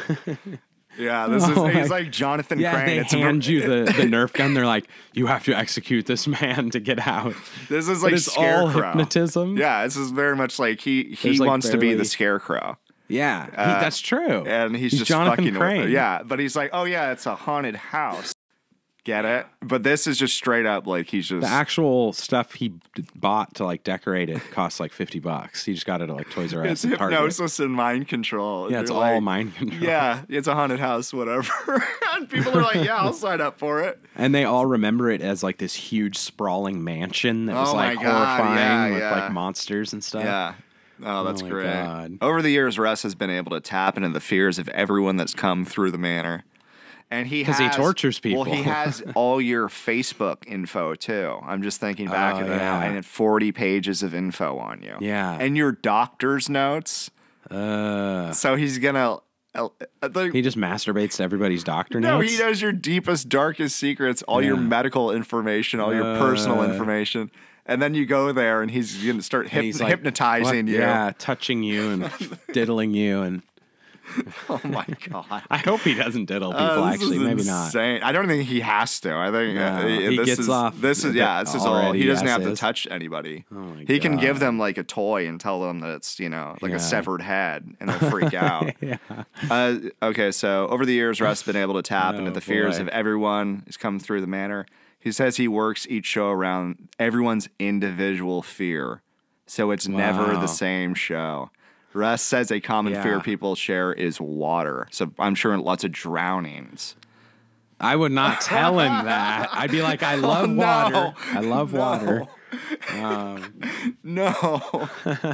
A: Yeah, this
B: Oh
A: is. He's
B: my-
A: like Jonathan
B: Yeah,
A: Crane.
B: they
A: It's
B: hand
A: ver-
B: you the, the Nerf gun. They're like, you have to execute this man to get out.
A: This is
B: But
A: like
B: it's all
A: Scarecrow.
B: hypnotism.
A: Yeah, this is very much like he he
B: There's, like,
A: wants to be
B: barely-
A: the Scarecrow.
B: Yeah, he-
A: Uh,
B: that's true.
A: And he's,
B: He's
A: just
B: Jonathan
A: fucking
B: Crane.
A: Yeah, but he's like, oh yeah, it's a haunted house. Get it? But this is just straight up like he's just
B: The actual stuff he d- bought to like decorate it costs like fifty bucks. He just got it at like Toys R Us
A: it's
B: and Target.
A: hypnosis and mind control.
B: Yeah,
A: And
B: it's
A: you're
B: all
A: like,
B: mind control.
A: Yeah, it's a haunted house, whatever. And people are like, yeah, I'll sign up for it.
B: And they all remember it as like this huge sprawling mansion that was
A: Oh my
B: like
A: God,
B: horrifying
A: yeah,
B: with
A: yeah.
B: like monsters and stuff.
A: Yeah. Oh, that's
B: my
A: great.
B: God.
A: Over the years, Russ has been able to tap into the fears of everyone that's come through the manor. And he
B: 'Cause he
A: has-
B: tortures people.
A: Well, he has all your Facebook info too. I'm just thinking back
B: Oh,
A: at that,
B: yeah.
A: and forty pages of info on you.
B: Yeah.
A: And your doctor's notes.
B: Uh,
A: So he's gonna. Uh, like,
B: he just masturbates to everybody's doctor
A: no,
B: notes.
A: he knows your deepest, darkest secrets, all your
B: Yeah.
A: medical information, all your personal
B: Uh.
A: information. And then you go there, and he's gonna start
B: And
A: hyp-
B: he's like,
A: hypnotizing
B: what-
A: you.
B: Yeah, touching you and diddling you, and
A: Oh my god.
B: I hope he doesn't diddle people.
A: Uh, this
B: actually,
A: is
B: maybe not.
A: insane. I don't think he has to. I think
B: No,
A: uh,
B: he
A: this
B: gets
A: is,
B: off
A: This is yeah. This is all.
B: already
A: He doesn't
B: as
A: have to
B: is.
A: touch anybody.
B: Oh my
A: he can give
B: God.
A: them like a toy and tell them that it's you know like
B: Yeah.
A: a severed head, and they'll freak out.
B: Yeah.
A: Uh, okay, so over the years, Russ has been able to tap
B: Oh,
A: into the fears
B: boy.
A: of everyone who's come through the manor. He says he works each show around everyone's individual fear, so it's never
B: Wow.
A: the same show. Russ says a common
B: Yeah.
A: fear people share is water, so I'm sure lots of drownings.
B: I would not tell him that. I'd be like, I love
A: Oh, no.
B: water. I love
A: No.
B: water. Um,
A: No.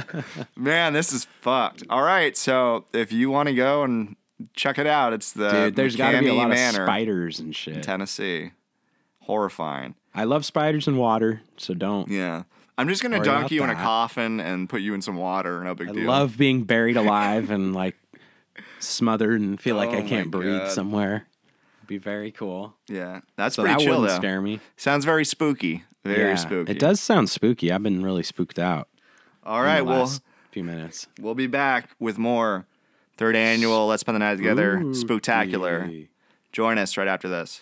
A: Man, this is fucked. All right, so if you want to go and check it out, it's the
B: dude, there's got to be a
A: McCamey
B: lot
A: Manor
B: of spiders and
A: in
B: shit.
A: Tennessee. Horrifying.
B: I love spiders and water, so don't.
A: Yeah. I'm just gonna
B: Worry
A: dunk
B: about
A: you in a
B: that.
A: coffin and put you in some water. No big
B: I
A: deal.
B: love being buried alive and like smothered and feel like
A: Oh
B: I can't
A: my
B: breathe
A: God.
B: somewhere. It'd be very cool.
A: Yeah, that's
B: So
A: pretty
B: that
A: chill
B: wouldn't
A: though.
B: scare me.
A: Sounds very spooky. Very
B: Yeah,
A: spooky.
B: It does sound spooky. I've been really spooked out.
A: All
B: in
A: right,
B: the
A: well,
B: last few minutes.
A: we'll be back with more third annual Let's Spend the Night Together Spooktacular.
B: Spooky.
A: Join us right after this.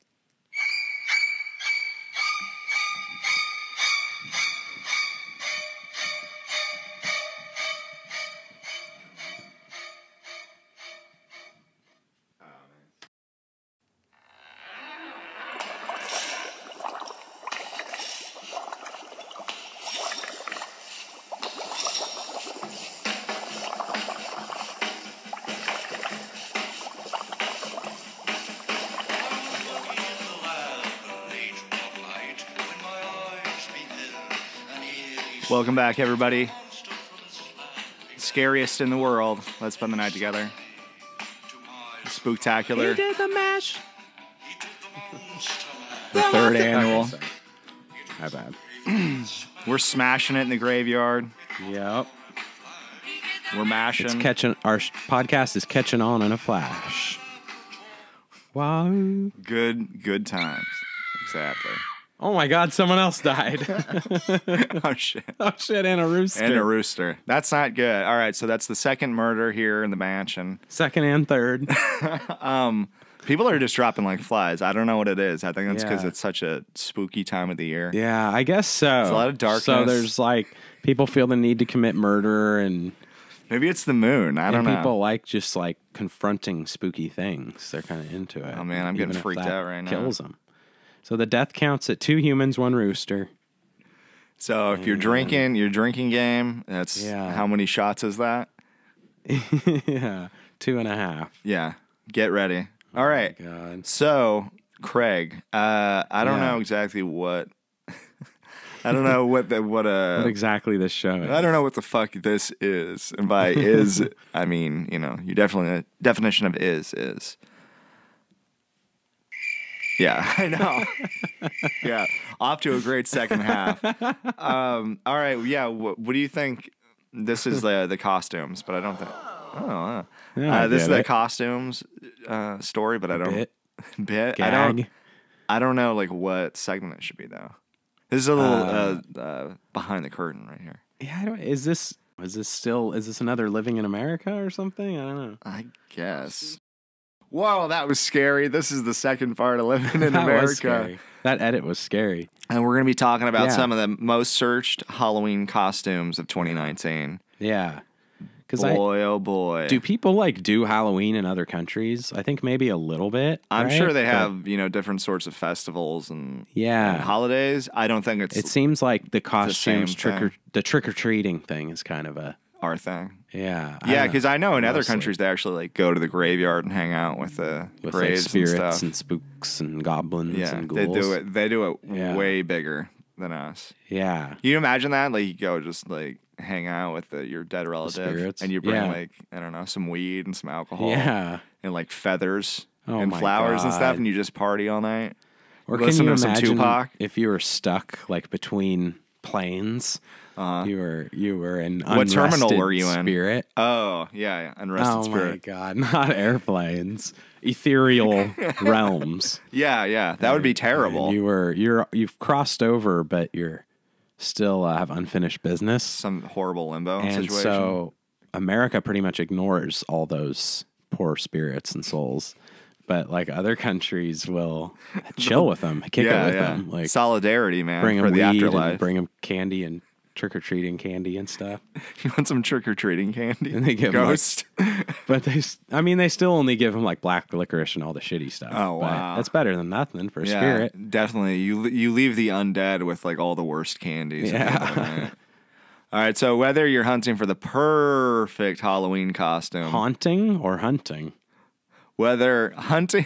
A: Welcome back, everybody. Scariest in the world. Let's spend the night together. Spooktacular.
B: He did the mash.
A: The third annual.
B: Okay, sorry. My bad.
A: We're smashing it in the graveyard.
B: Yep.
A: We're mashing.
B: It's catching. Our sh- podcast is catching on in a flash. Wow.
A: Good, good times. Exactly.
B: Oh my God! Someone else died.
A: Oh, shit.
B: Oh shit! And a rooster.
A: And a rooster. That's not good. All right, so that's the second murder here in the mansion.
B: Second and third.
A: um, people are just dropping like flies. I don't know what it is. I think that's because
B: Yeah.
A: it's such a spooky time of the year.
B: Yeah, I guess so.
A: There's a lot of darkness.
B: So there's like people feel the need to commit murder, and
A: Maybe it's the moon. I don't
B: and
A: know.
B: people like just like confronting spooky things. They're kind of into it.
A: Oh, man, I'm getting
B: even if
A: freaked
B: that
A: out right now.
B: Kills them. So the death counts at two humans, one rooster.
A: So if you're drinking, your drinking game, that's
B: Yeah.
A: how many shots is that?
B: Yeah, two and a half.
A: Yeah. Get ready. All right.
B: God.
A: So, Craig, uh, I don't
B: Yeah.
A: know exactly what. I don't know what the what uh
B: What exactly this show is?
A: I don't know what the fuck this is. And by is, I mean, you know, you definitely definition of is is. Yeah, I know. Yeah, off to a great second half. Um, all right, yeah. What, what do you think? This is the the costumes, but I don't think. Oh, uh,
B: Yeah, I
A: uh, this is
B: get
A: the
B: it.
A: costumes uh, story, but I don't
B: Bit,
A: bit. I don't.
B: gag.
A: I don't know like what segment it should be though. This is a little
B: Uh,
A: uh, uh, behind the curtain right here.
B: Yeah, I don't, is this is this still is this another Living in America or something? I don't know.
A: I guess. Whoa, that was scary. This is the second part of Living in
B: That
A: America.
B: was scary. That edit was scary.
A: And we're going to be talking about
B: Yeah.
A: some of the most searched Halloween costumes of twenty nineteen.
B: Yeah, because I
A: Boy, oh boy.
B: do people like do Halloween in other countries? I think maybe a little bit.
A: I'm
B: right?
A: sure they
B: But
A: have, you know, different sorts of festivals and,
B: Yeah.
A: and holidays. I don't think it's
B: It seems like the costumes
A: same
B: trick or
A: thing.
B: the trick or treating thing is kind of a
A: our thing.
B: yeah. I
A: Yeah,
B: don't know,
A: because I know in other
B: mostly.
A: countries they actually like go to the graveyard and hang out with the
B: with like
A: graves
B: spirits
A: and
B: and,
A: stuff.
B: spooks and goblins
A: Yeah,
B: and
A: they
B: ghouls.
A: do it. They do it
B: Yeah.
A: way bigger than us.
B: Yeah.
A: Can you imagine that? Like you go just like hang out with the, your dead relative,
B: spirits?
A: and you bring
B: Yeah.
A: like I don't know some weed and some alcohol,
B: Yeah.
A: and like feathers
B: Oh
A: and
B: my
A: flowers and stuff,
B: God.
A: and you just party all night.
B: Or
A: Listen
B: can you
A: to some
B: imagine
A: Tupac.
B: if you were stuck like between planes?
A: Uh-huh.
B: You were you were an
A: What terminal
B: unrested
A: were you in?
B: Spirit.
A: Oh yeah, yeah. Unrested
B: Oh
A: spirit.
B: my God! Not airplanes, ethereal realms.
A: Yeah, yeah. That would be terrible.
B: And you were you're you've crossed over, but you're still uh, have unfinished business.
A: Some horrible limbo
B: And
A: situation.
B: so America pretty much ignores all those poor spirits and souls. But like other countries will chill with them, kick
A: yeah,
B: it with
A: yeah.
B: them, like
A: Solidarity, man,
B: bring
A: for
B: them
A: the
B: weed
A: afterlife.
B: and bring them candy and trick or treating candy and stuff.
A: You want some trick or treating candy?
B: And they give 'em, like-
A: Ghost.
B: But they, s- I mean, they still only give them like black licorice and all the shitty stuff.
A: Oh,
B: But
A: wow.
B: that's better than nothing for a
A: yeah,
B: spirit.
A: definitely. You you leave the undead with like all the worst candies. at the end of the
B: Yeah.
A: night. All right. So whether you're hunting for the perfect Halloween costume,
B: Haunting or hunting?
A: whether hunting.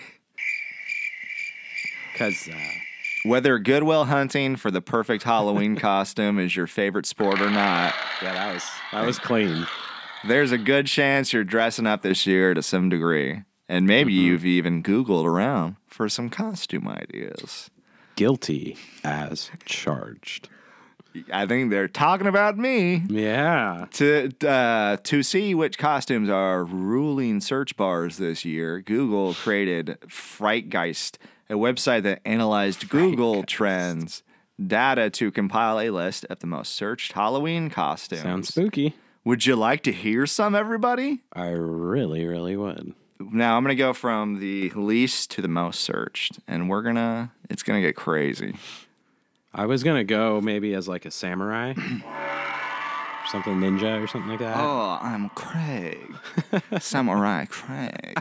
B: Because uh,
A: Whether Goodwill hunting for the perfect Halloween costume is your favorite sport or not,
B: yeah, that was that was clean.
A: there's a good chance you're dressing up this year to some degree. And maybe
B: Mm-hmm.
A: you've even Googled around for some costume ideas.
B: Guilty as charged.
A: I think they're talking about me.
B: Yeah.
A: To uh, to see which costumes are ruling search bars this year, Google created Frightgeist, a website that analyzed Google Trends data to compile a list of the most searched Halloween costumes.
B: Sounds spooky.
A: Would you like to hear some, everybody?
B: I really, really would.
A: Now, I'm going to go from the least to the most searched, and we're going to, it's going to get crazy.
B: I was going to go maybe as like a samurai. Something ninja or something like that.
A: Oh, I'm Craig. Samurai Craig.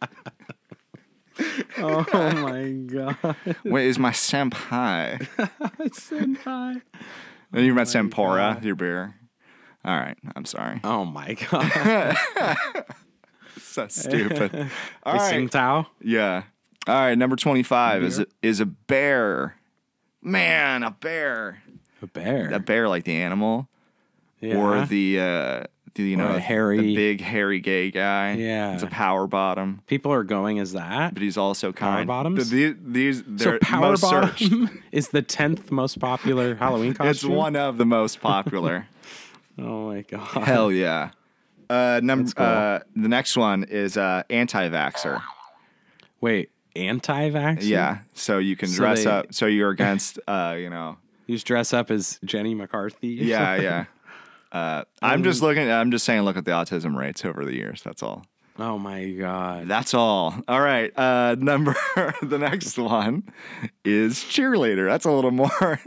B: Oh, my God.
A: Wait, is my senpai?
B: Senpai.
A: And you're my
B: my
A: Sempora,
B: God.
A: your beer. All right, I'm sorry.
B: Oh, my God.
A: So stupid. All
B: Hey,
A: right.
B: Sing Tao?
A: Yeah. All right, number twenty-five
B: Beer?
A: is a, is a bear. Man, a bear.
B: A bear.
A: A bear like the animal.
B: Yeah.
A: Or the, uh, the you
B: Or
A: know,
B: a hairy-
A: the big hairy gay guy.
B: Yeah.
A: It's a power bottom.
B: People are going as that.
A: But he's also kind.
B: bottoms?
A: The, the, these,
B: So
A: they're
B: Power
A: most searched.
B: Bottom is the tenth most popular Halloween costume?
A: It's one of the most popular.
B: Oh, my God.
A: Hell yeah. Uh, number
B: That's cool.
A: uh, the next one is uh, anti-vaxxer.
B: Wait, anti-vax?
A: Yeah, so you can
B: So
A: dress
B: they-
A: up. So you're against, uh, you know.
B: You just dress up as Jenny McCarthy? or
A: Yeah,
B: something?
A: yeah. Uh, I'm just looking. I'm just saying. Look at the autism rates over the years. That's all.
B: Oh, my God.
A: That's all. All right. Uh, number the next one is cheerleader. That's a little more.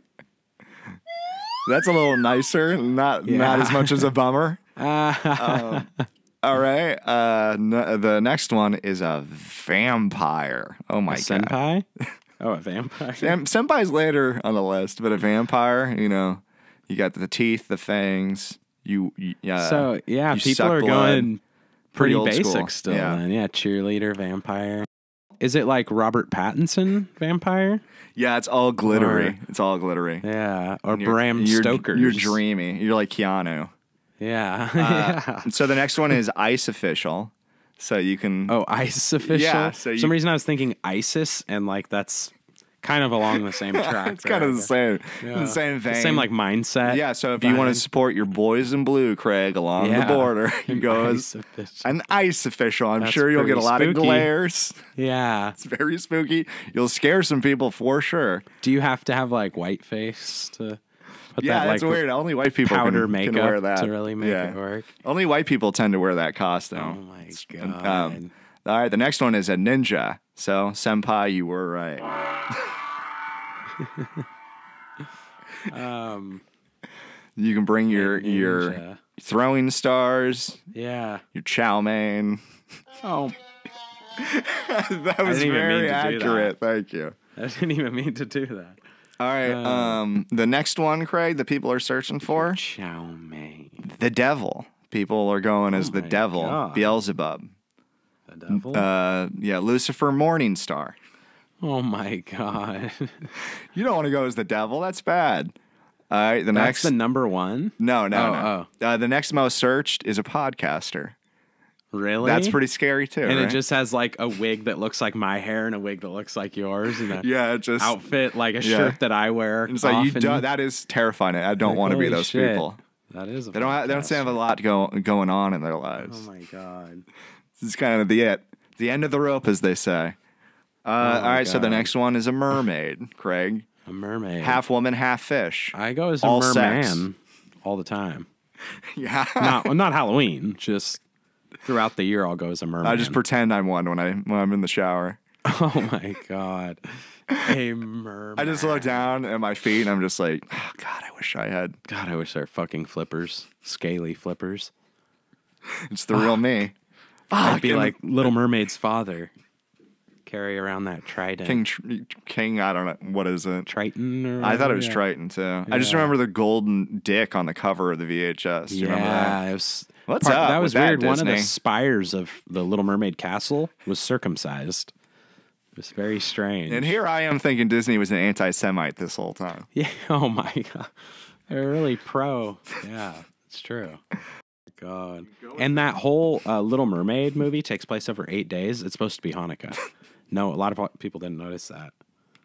A: That's a little nicer. Not not
B: Yeah.
A: as much as a bummer. Um, all right. Uh, n- the next one is a vampire. Oh my
B: A
A: god.
B: senpai? Oh, a vampire.
A: Sem- Senpai's later on the list, but a vampire. You know, you got the teeth, the fangs. You, you uh,
B: so, yeah,
A: you
B: people
A: suck
B: are
A: blood.
B: going pretty,
A: Pretty old
B: basic
A: school.
B: still
A: Yeah.
B: then. Yeah, cheerleader, vampire. Is it like Robert Pattinson vampire?
A: Yeah, it's all glittery.
B: Or-
A: it's all glittery.
B: Yeah, or
A: And you're-
B: Bram
A: you're,
B: Stoker's.
A: You're dreamy. You're like Keanu.
B: Yeah.
A: Uh,
B: yeah.
A: So the next one is ice official. So you can.
B: Oh, ICE official?
A: Yeah, so
B: For
A: you-
B: some reason I was thinking ISIS, and like that's kind of along the same track.
A: it's kind of the same,
B: Yeah.
A: the same vein.
B: The same like mindset.
A: Yeah. So if you want to
B: vibe.
A: support your boys in blue, Craig, along
B: Yeah.
A: the border, you
B: An
A: go
B: ICE
A: as
B: official.
A: an ice official. I'm
B: That's
A: sure you'll get a
B: pretty
A: lot of
B: spooky.
A: glares.
B: Yeah.
A: It's very spooky. You'll scare some people for sure.
B: Do you have to have like white face to put
A: Yeah,
B: that
A: that's
B: like
A: weird. Only white people
B: powder
A: can,
B: makeup
A: can wear that
B: to really make
A: yeah.
B: it work?
A: Only white people tend to wear that costume.
B: Oh my god.
A: Um, all right, the next one is a ninja. So, senpai, you were right.
B: um
A: You can bring your your
B: ninja.
A: throwing stars,
B: Yeah.
A: your chow mein.
B: Oh,
A: That was
B: didn't even
A: very
B: mean to do
A: accurate. Thank you.
B: I didn't even mean to do that.
A: All right,
B: Uh,
A: um, the next one, Craig, that people are searching for,
B: Chow mein.
A: the devil. People are going as
B: Oh
A: the
B: my
A: devil,
B: God.
A: Beelzebub.
B: The devil?
A: Uh, yeah, Lucifer Morningstar.
B: oh my god.
A: You don't want to go as the devil. That's bad. All right, the
B: That's
A: next.
B: the number one?
A: no, no,
B: Oh,
A: no. Uh, the next most searched is a podcaster.
B: Really?
A: That's pretty scary too.
B: And
A: right?
B: it just has like a wig that looks like my hair and a wig that looks like yours and a
A: yeah, it just
B: outfit like a
A: Yeah.
B: shirt that I wear.
A: It's like you
B: often.
A: don't. That is terrifying. I don't
B: Like,
A: want to be
B: holy
A: those
B: shit.
A: people.
B: That is a
A: They don't. Have, they don't seem to have a lot go, going on in their lives.
B: Oh my god.
A: This is kind of the it, the end of the rope, as they say. Uh,
B: Oh
A: all
B: my
A: right, so the
B: God.
A: next one is a mermaid, Craig.
B: A mermaid.
A: Half woman, half fish.
B: I go as a
A: all
B: merman
A: sex.
B: all the time.
A: Yeah.
B: Not well, not Halloween, just throughout the year I'll go as a merman.
A: I just pretend I'm one when I when I'm in the shower.
B: Oh my god. A merman.
A: I just look down at my feet and I'm just like, oh, God, I wish I had.
B: God, I wish they're fucking flippers. Scaly flippers.
A: It's the real me.
B: I'd
A: Fuck,
B: be
A: and
B: like Little Mermaid's father. Carry around that trident.
A: King. Tr- King. I don't know what is it.
B: Triton or
A: I thought it was
B: yeah.
A: Triton too. I just
B: Yeah.
A: remember the golden dick on the cover of the V H S. Do you
B: yeah,
A: remember that?
B: it was.
A: What's
B: part-
A: up
B: That
A: with
B: was
A: that,
B: weird. One of the
A: Disney?
B: spires of the Little Mermaid castle was circumcised. It was very strange.
A: And here I am thinking Disney was an anti-Semite this whole time.
B: Yeah. Oh my god. They're really pro. Yeah, it's true. God. And that whole uh, Little Mermaid movie takes place over eight days. It's supposed to be Hanukkah. No, a lot of people didn't notice that.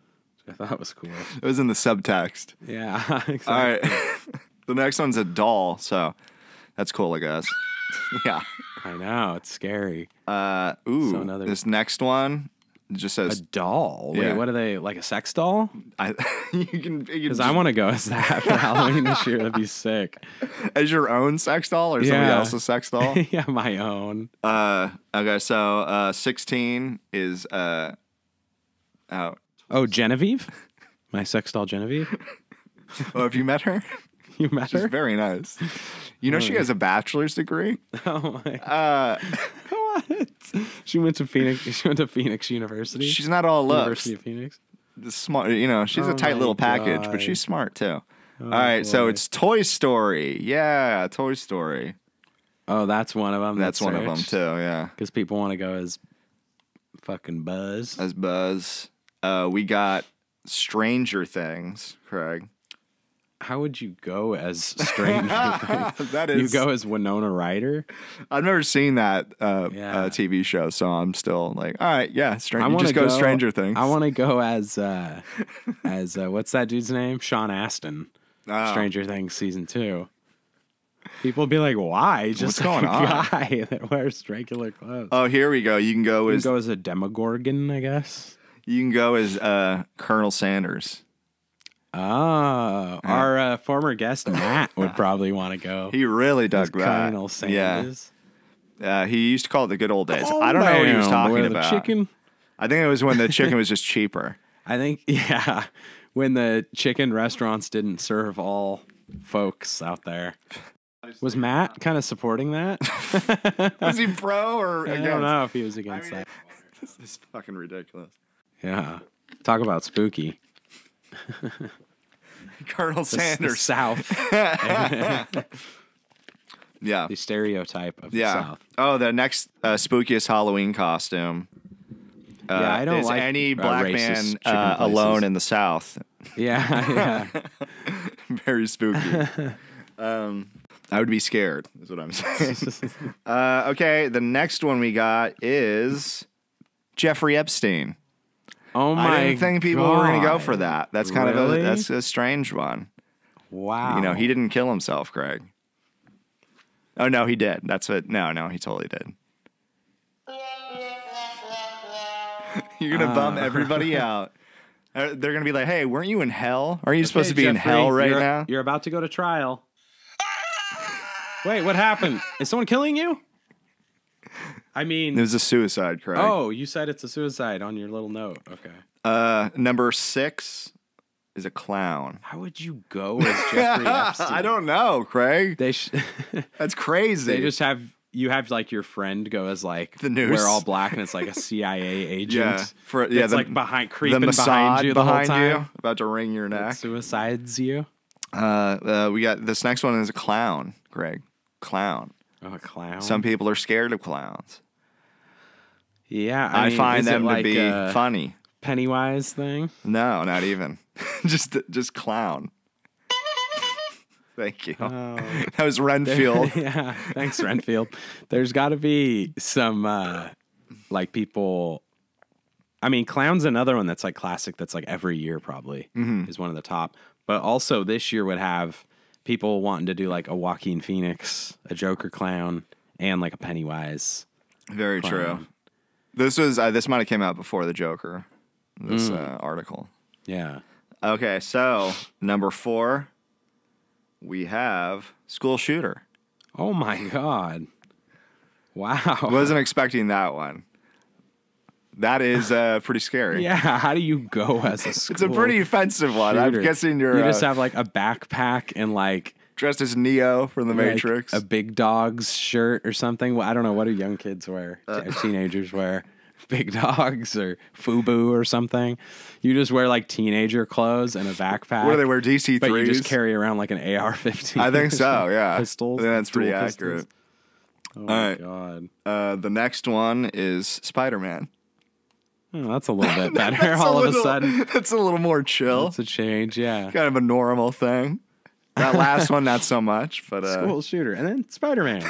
B: I thought was cool.
A: It was in the subtext.
B: Yeah. Exactly.
A: All right. The next one's a doll, so that's cool, I guess. Yeah.
B: I know, it's scary.
A: Uh, ooh,
B: So another-
A: this next one just
B: A
A: says
B: doll? Wait,
A: Yeah.
B: what are they, like a sex doll?
A: I. You can
B: Because I want to go as that for Halloween this year. That'd be sick.
A: as your own sex doll or somebody
B: Yeah.
A: else's sex doll.
B: Yeah, my own.
A: uh, okay, so uh, sixteen is uh, out.
B: Oh, Genevieve? My sex doll Genevieve?
A: Oh, have you met her?
B: You met
A: She's
B: her?
A: very nice. You know, she has a bachelor's degree.
B: Oh my
A: Uh,
B: What? She went to Phoenix. She went to Phoenix University.
A: she's not all looks.
B: University of Phoenix.
A: Smart, you know, she's
B: Oh
A: a tight
B: my
A: little package,
B: God.
A: but she's smart too.
B: Oh,
A: all right, so
B: boy.
A: it's Toy Story. Yeah, Toy Story.
B: Oh, that's one of them.
A: That's one of them too. Yeah,
B: Because people want to go as fucking Buzz.
A: as Buzz. Uh, we got Stranger Things, Craig.
B: How would you go as Stranger Things?
A: That
B: You
A: is.
B: go as Winona Ryder.
A: I've never seen that uh,
B: Yeah.
A: uh, T V show, so I'm still like, all right, yeah, Stranger.
B: I
A: You
B: want
A: just
B: to
A: go, Stranger Things.
B: I want to go as uh, as uh, what's that dude's name? Sean Astin.
A: Oh.
B: Stranger Things season two. People will be like, "Why? Just
A: What's going
B: a
A: on?"
B: guy that wears regular clothes."
A: Oh, here we go. You can go
B: You
A: as
B: can go as a Demogorgon, I guess.
A: you can go as uh, Colonel Sanders.
B: Oh, our uh, former guest Matt would probably want to go.
A: He really
B: as
A: dug that.
B: Colonel Sanders.
A: Yeah, uh, he used to call it the good old days.
B: Oh,
A: I don't know what he was
B: damn,
A: talking
B: where the
A: about.
B: chicken.
A: I think it was when the chicken was just cheaper.
B: I think, yeah, when the chicken restaurants didn't serve all folks out there. Was Matt kind of supporting that?
A: Was he pro or
B: I
A: against?
B: don't know if he was against
A: I mean,
B: that.
A: This is fucking ridiculous.
B: Yeah. Talk about spooky.
A: Colonel
B: The, the
A: Sanders.
B: South.
A: Yeah.
B: The stereotype of
A: Yeah.
B: the South.
A: Oh, the next uh, spookiest Halloween costume. Uh,
B: Yeah, I don't
A: is
B: like,
A: any
B: uh,
A: black
B: racist
A: man
B: chicken
A: uh,
B: places.
A: alone in the South.
B: Yeah, yeah.
A: Very spooky. um, I would be scared, is what I'm saying. uh, okay, the next one we got is Jeffrey Epstein.
B: Oh my
A: I didn't think people were going to go
B: God.
A: for that. That's kind
B: Really?
A: of a that's a strange one.
B: Wow.
A: You know, he didn't kill himself, Craig. Oh no, he did. That's what. No, no, he totally did. You're gonna bum
B: Uh.
A: everybody out. Uh, They're gonna be like, "Hey, weren't you in hell? Aren't you supposed
B: Okay,
A: to be in
B: Jeffrey,
A: hell right
B: you're,
A: now?"
B: You're about to go to trial. Wait, what happened? Is someone killing you? I mean,
A: It was a suicide, Craig.
B: oh, you said it's a suicide on your little note. Okay.
A: Uh, number six is a clown.
B: How would you go as Jeffrey Epstein?
A: I don't know, Craig.
B: They sh-
A: That's crazy.
B: they just have you have like your friend go as like
A: The noose.
B: wear all black and it's like a C I A agent.
A: yeah, for yeah,
B: It's
A: the,
B: like behind
A: the
B: creeping
A: Mossad
B: behind you the
A: behind
B: whole time.
A: you, about to wring your
B: That
A: neck.
B: suicides you.
A: Uh, uh, we got this next one is a clown, Greg. Clown.
B: Oh, a clown.
A: Some people are scared of clowns.
B: yeah, I,
A: I,
B: mean,
A: find
B: is it
A: them to
B: like
A: be
B: a
A: funny.
B: Pennywise thing.
A: No, not even. just just clown. Thank you.
B: Oh.
A: That was Renfield.
B: Yeah, thanks, Renfield. There's got to be some uh, like people. I mean, clown's another one that's like classic. That's like every year probably
A: Mm-hmm.
B: is one of the top. But also this year would have people wanting to do like a Joaquin Phoenix, a Joker clown, and like a Pennywise.
A: Very
B: Clown.
A: true. This was uh, this might have came out before the Joker. This
B: Mm.
A: uh, article.
B: Yeah.
A: Okay, so number four, we have school shooter.
B: Oh my God. Wow.
A: Wasn't expecting that one. That is uh, pretty scary.
B: Yeah. How do you go as a school
A: It's a pretty offensive one.
B: shooter?
A: I'm guessing you're
B: You
A: uh,
B: just have like a backpack and like
A: dressed as Neo from the
B: like
A: Matrix.
B: a big dog's shirt or something. Well, I don't know. What do young kids wear?
A: Uh.
B: Teenagers wear big dogs or FUBU or something. You just wear like teenager clothes and a backpack.
A: What do they wear? D C
B: But you
A: threes?
B: just carry around like an A R fifteen.
A: I think so, yeah.
B: Pistols.
A: I think that's pretty
B: dual
A: accurate.
B: pistols. Oh my
A: right.
B: God.
A: Uh, the next one is Spider-Man.
B: Oh, that's a little bit better
A: That's
B: all
A: a
B: of
A: little,
B: a sudden.
A: That's a little more chill.
B: That's a change, yeah.
A: Kind of a normal thing. That last one, not so much, but uh,
B: School shooter. And then Spider-Man.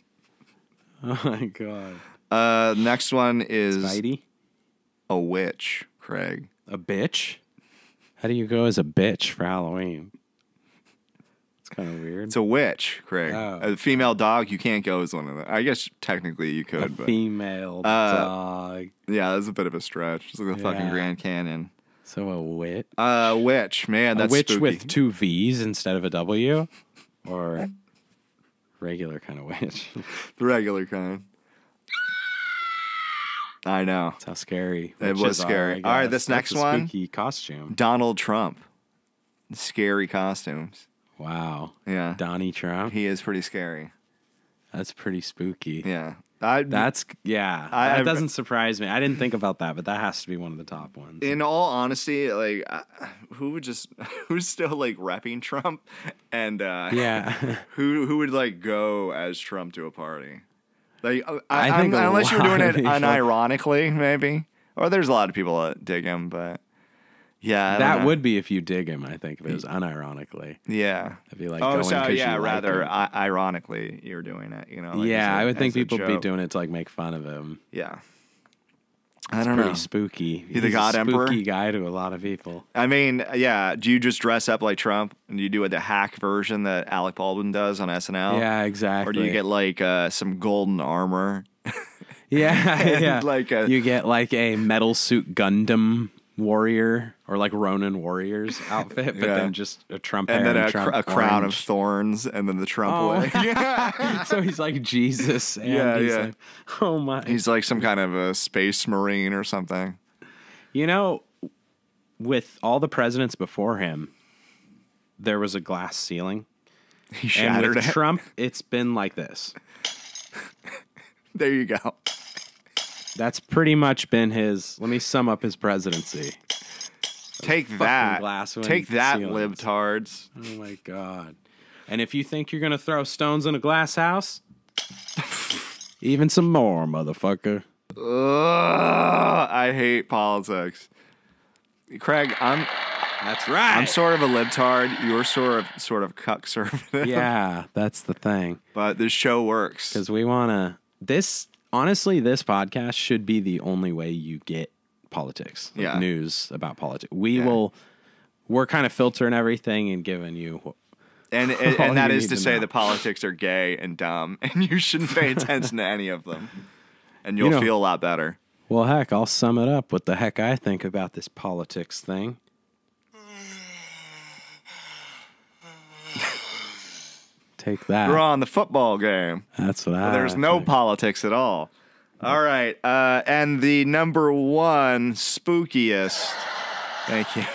B: Oh my God.
A: uh, next one is
B: Spidey?
A: a witch, Craig.
B: A bitch? How do you go as a bitch for Halloween? It's kind of weird.
A: It's a witch, Craig.
B: Oh.
A: A female dog, you can't go as one of them. I guess technically you could,
B: A
A: but
B: female
A: uh,
B: dog.
A: Yeah, that's a bit of a stretch. It's like the
B: Yeah.
A: fucking Grand Canyon.
B: So a witch.
A: Uh, witch, man, that's
B: a witch
A: spooky.
B: with two V's instead of a W, or regular kind of witch.
A: The regular kind. I know.
B: That's how scary.
A: It was
B: witches are,
A: scary.
B: I
A: All right,
B: guess.
A: this
B: That's
A: next
B: a
A: one.
B: Spooky costume.
A: Donald Trump. Scary costumes.
B: Wow.
A: Yeah.
B: Donnie Trump.
A: He is pretty scary.
B: That's pretty spooky.
A: Yeah. I,
B: That's yeah.
A: I-
B: that
A: I-
B: doesn't surprise me. I didn't think about that, but that has to be one of the top ones.
A: in all honesty, like, uh, who would just, who's still, like, repping Trump? And, uh,
B: Yeah.
A: who who would, like, go as Trump to a party? Like, I,
B: I
A: I
B: think a
A: unless you're doing
B: lot
A: it
B: of people-
A: unironically, maybe. Or there's a lot of people that dig him, but yeah, I don't
B: That
A: know.
B: would be if you dig him, I think, if it was unironically.
A: yeah.
B: It'd be like
A: Oh,
B: going
A: so
B: 'cause
A: yeah,
B: you like
A: rather
B: him.
A: I- ironically, you're doing it. You know. Like
B: yeah,
A: as a-
B: I would think
A: as a
B: people would be
A: joke.
B: doing it to like make fun of him.
A: Yeah. I
B: It's
A: don't
B: pretty
A: know.
B: spooky.
A: He the
B: He's
A: God
B: a
A: Emperor?
B: spooky guy to a lot of people.
A: I mean, yeah. Do you just dress up like Trump and you do it the hack version that Alec Baldwin does on S N L?
B: Yeah, exactly.
A: Or do you get like uh, some golden armor?
B: yeah, yeah.
A: like a-
B: you get like a metal suit Gundam warrior or like Ronin Warriors outfit, but
A: Yeah.
B: then just a Trump
A: and
B: hair
A: then
B: and
A: a,
B: Trump
A: cr- a crown of
B: orange.
A: thorns, and then the Trump
B: Oh.
A: wig. Yeah.
B: So he's like Jesus, and
A: Yeah,
B: he's
A: yeah.
B: like, oh my.
A: He's like some kind of a space marine or something.
B: You know, with all the presidents before him, there was a glass ceiling.
A: He
B: And
A: shattered
B: with
A: it.
B: Trump, it's been like this.
A: There you go.
B: That's pretty much been his. Let me sum up his presidency.
A: Take
B: fucking
A: that.
B: glass
A: Take that,
B: ceilings.
A: libtards.
B: Oh my god! And if you think you're gonna throw stones in a glass house, even some more, motherfucker.
A: Ugh, I hate politics. Craig, I'm
B: That's right.
A: I'm sort of a libtard. You're sort of sort of cuck conservative.
B: Yeah, that's the thing.
A: But this show works.
B: Because we wanna. This honestly, this podcast should be the only way you get politics, like
A: Yeah.
B: news about politics. We
A: Yeah.
B: will. We're kind of filtering everything and giving you.
A: And and,
B: All
A: and that
B: you
A: is
B: need
A: to
B: to
A: say
B: know.
A: the politics are gay and dumb, and you shouldn't pay attention to any of them. And you'll
B: You know-
A: feel a lot better.
B: Well, heck, I'll sum it up what the heck I think about this politics thing. Take that.
A: We're on the football game.
B: That's what I.
A: There's no
B: think.
A: politics at all. All right. Uh, and the number one spookiest. Thank you.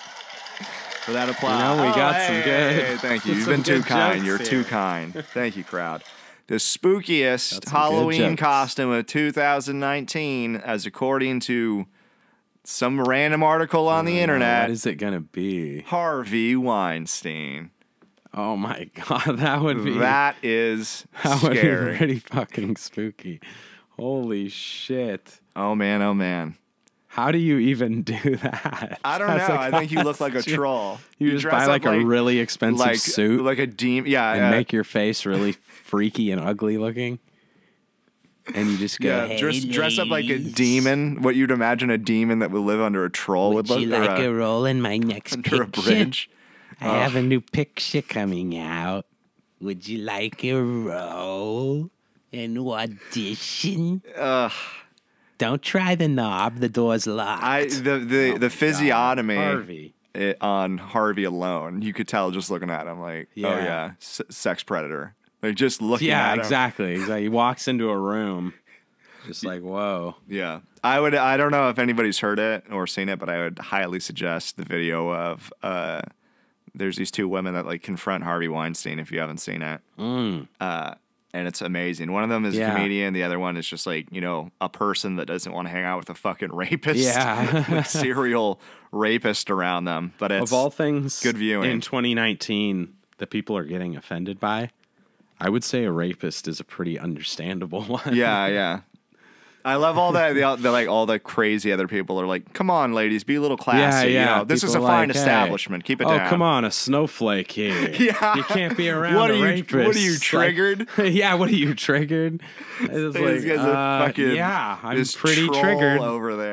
A: For that applause.
B: You know, we
A: Oh,
B: got
A: hey,
B: some good-
A: hey, thank you. You've
B: some
A: been too
B: good
A: kind.
B: jokes
A: You're too
B: here.
A: kind. Thank you, crowd. The spookiest
B: Got some good
A: Halloween
B: jokes.
A: costume of two thousand nineteen, as according to some random article on the
B: Uh,
A: internet,
B: What is it gonna be?
A: Harvey Weinstein.
B: Oh my god, that would be.
A: That is
B: that would
A: scary.
B: be pretty fucking spooky. Holy shit!
A: Oh man, oh man.
B: How do you even do that?
A: I don't
B: As
A: know.
B: a
A: I think you look like a
B: costume?
A: troll.
B: You, just
A: dress
B: buy
A: up
B: like, a really expensive
A: like,
B: suit
A: like a demon. Yeah,
B: and
A: yeah.
B: make your face really freaky and ugly looking, and you just go,
A: yeah,
B: "Hey,
A: dress, dress up like a
B: ladies,
A: demon. What you'd imagine a demon that would live under a troll would,
B: Would you
A: look
B: like
A: or
B: a role in my next
A: under
B: picture?
A: a bridge.
B: I have a new picture coming out. Would you like a role? An audition?
A: Ugh.
B: Don't try the knob. The door's locked.
A: I the the,
B: Oh
A: the
B: my
A: physiognomy
B: God. Harvey.
A: it, on Harvey alone, you could tell just looking at him. Like, oh
B: Yeah.
A: yeah, s- sex predator. Like just looking
B: Yeah,
A: at him.
B: exactly. Exactly. He walks into a room, just like, whoa.
A: Yeah, I would. I don't know if anybody's heard it or seen it, but I would highly suggest the video of. Uh, there's these two women that like confront Harvey Weinstein. If you haven't seen it,
B: Mm.
A: uh, and it's amazing. One of them is
B: Yeah.
A: a comedian. The other one is just like you know a person that doesn't want to hang out with a fucking rapist.
B: Yeah.
A: like serial rapist around them. But it's
B: Of all things
A: good viewing.
B: in twenty nineteen that people are getting offended by, I would say a rapist is a pretty understandable one.
A: yeah, yeah. I love all that. The, the like all the crazy other people are like, "Come on, ladies, be a little classy."
B: Yeah, yeah.
A: You know, this is a
B: People
A: fine
B: like, hey,
A: establishment. Keep it
B: oh,
A: down.
B: come on, a snowflake here.
A: Yeah.
B: You can't be around
A: What
B: a
A: are you-
B: rapist.
A: what are you,
B: Like,
A: triggered?
B: yeah, what are you, triggered? It's
A: These
B: like,
A: guys are
B: uh,
A: fucking
B: yeah, I'm
A: this
B: pretty
A: troll
B: triggered.
A: over there.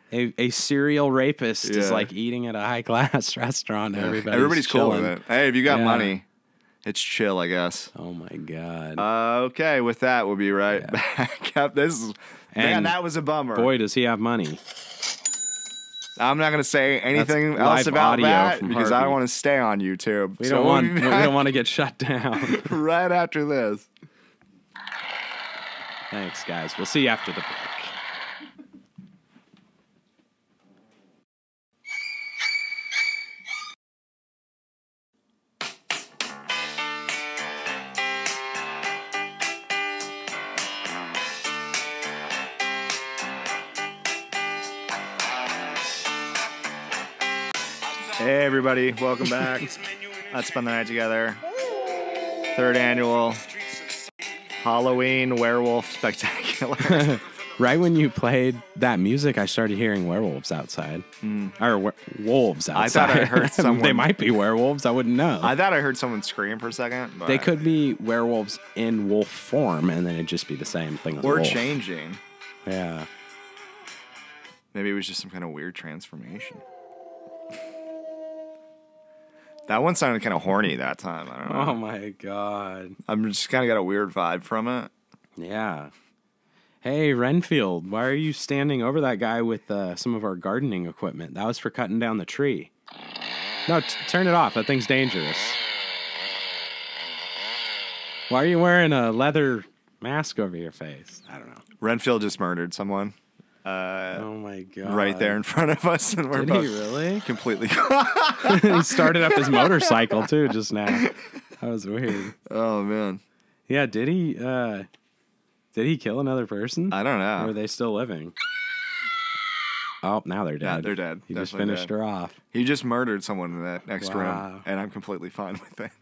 B: A, a serial rapist
A: Yeah.
B: is like eating at a high class restaurant.
A: Yeah.
B: Everybody's,
A: Everybody's cool with
B: chilling.
A: it. Hey, if you got
B: Yeah.
A: money, it's chill, I guess.
B: Oh my god.
A: Uh, okay, with that, we'll be right
B: Yeah.
A: back. Yep, this is man,
B: And
A: that was a bummer.
B: Boy, does he have money.
A: I'm not gonna say anything
B: That's
A: else
B: live
A: about
B: audio
A: that
B: from
A: because I don't
B: Harvey.
A: want to stay on YouTube.
B: We
A: So
B: don't
A: we'll
B: want
A: be
B: we
A: back
B: don't want to get shut down.
A: right after this.
B: Thanks, guys. We'll see you after the break.
A: Hey everybody, welcome back. Let's spend the night together. Third annual Halloween Werewolf Spectacular.
B: Right when you played that music, I started hearing werewolves outside. Mm. Or we- wolves outside.
A: I thought I heard someone.
B: They might be werewolves. I wouldn't know.
A: I thought I heard someone scream for a second. But
B: They could be werewolves in wolf form, and then it'd just be the same thing as
A: Or
B: wolf.
A: changing.
B: Yeah.
A: Maybe it was just some kind of weird transformation. That one sounded kind of horny that time. I don't know.
B: Oh my god.
A: I'm just kind of got a weird vibe from it.
B: Yeah. Hey, Renfield, why are you standing over that guy with uh, some of our gardening equipment? That was for cutting down the tree. No, t- turn it off. That thing's dangerous. Why are you wearing a leather mask over your face? I don't know.
A: Renfield just murdered someone. Uh,
B: Oh my god.
A: right there in front of us. And we're
B: Did he
A: both
B: really?
A: completely.
B: He started up his motorcycle too just now. That was weird.
A: Oh, man.
B: Yeah, did he uh did he kill another person?
A: I don't know.
B: Or are they still living? Oh, now they're dead.
A: Yeah, they're dead.
B: He just
A: Definitely
B: finished
A: dead.
B: her off.
A: He just murdered someone in that next
B: Wow.
A: room, and I'm completely fine with it.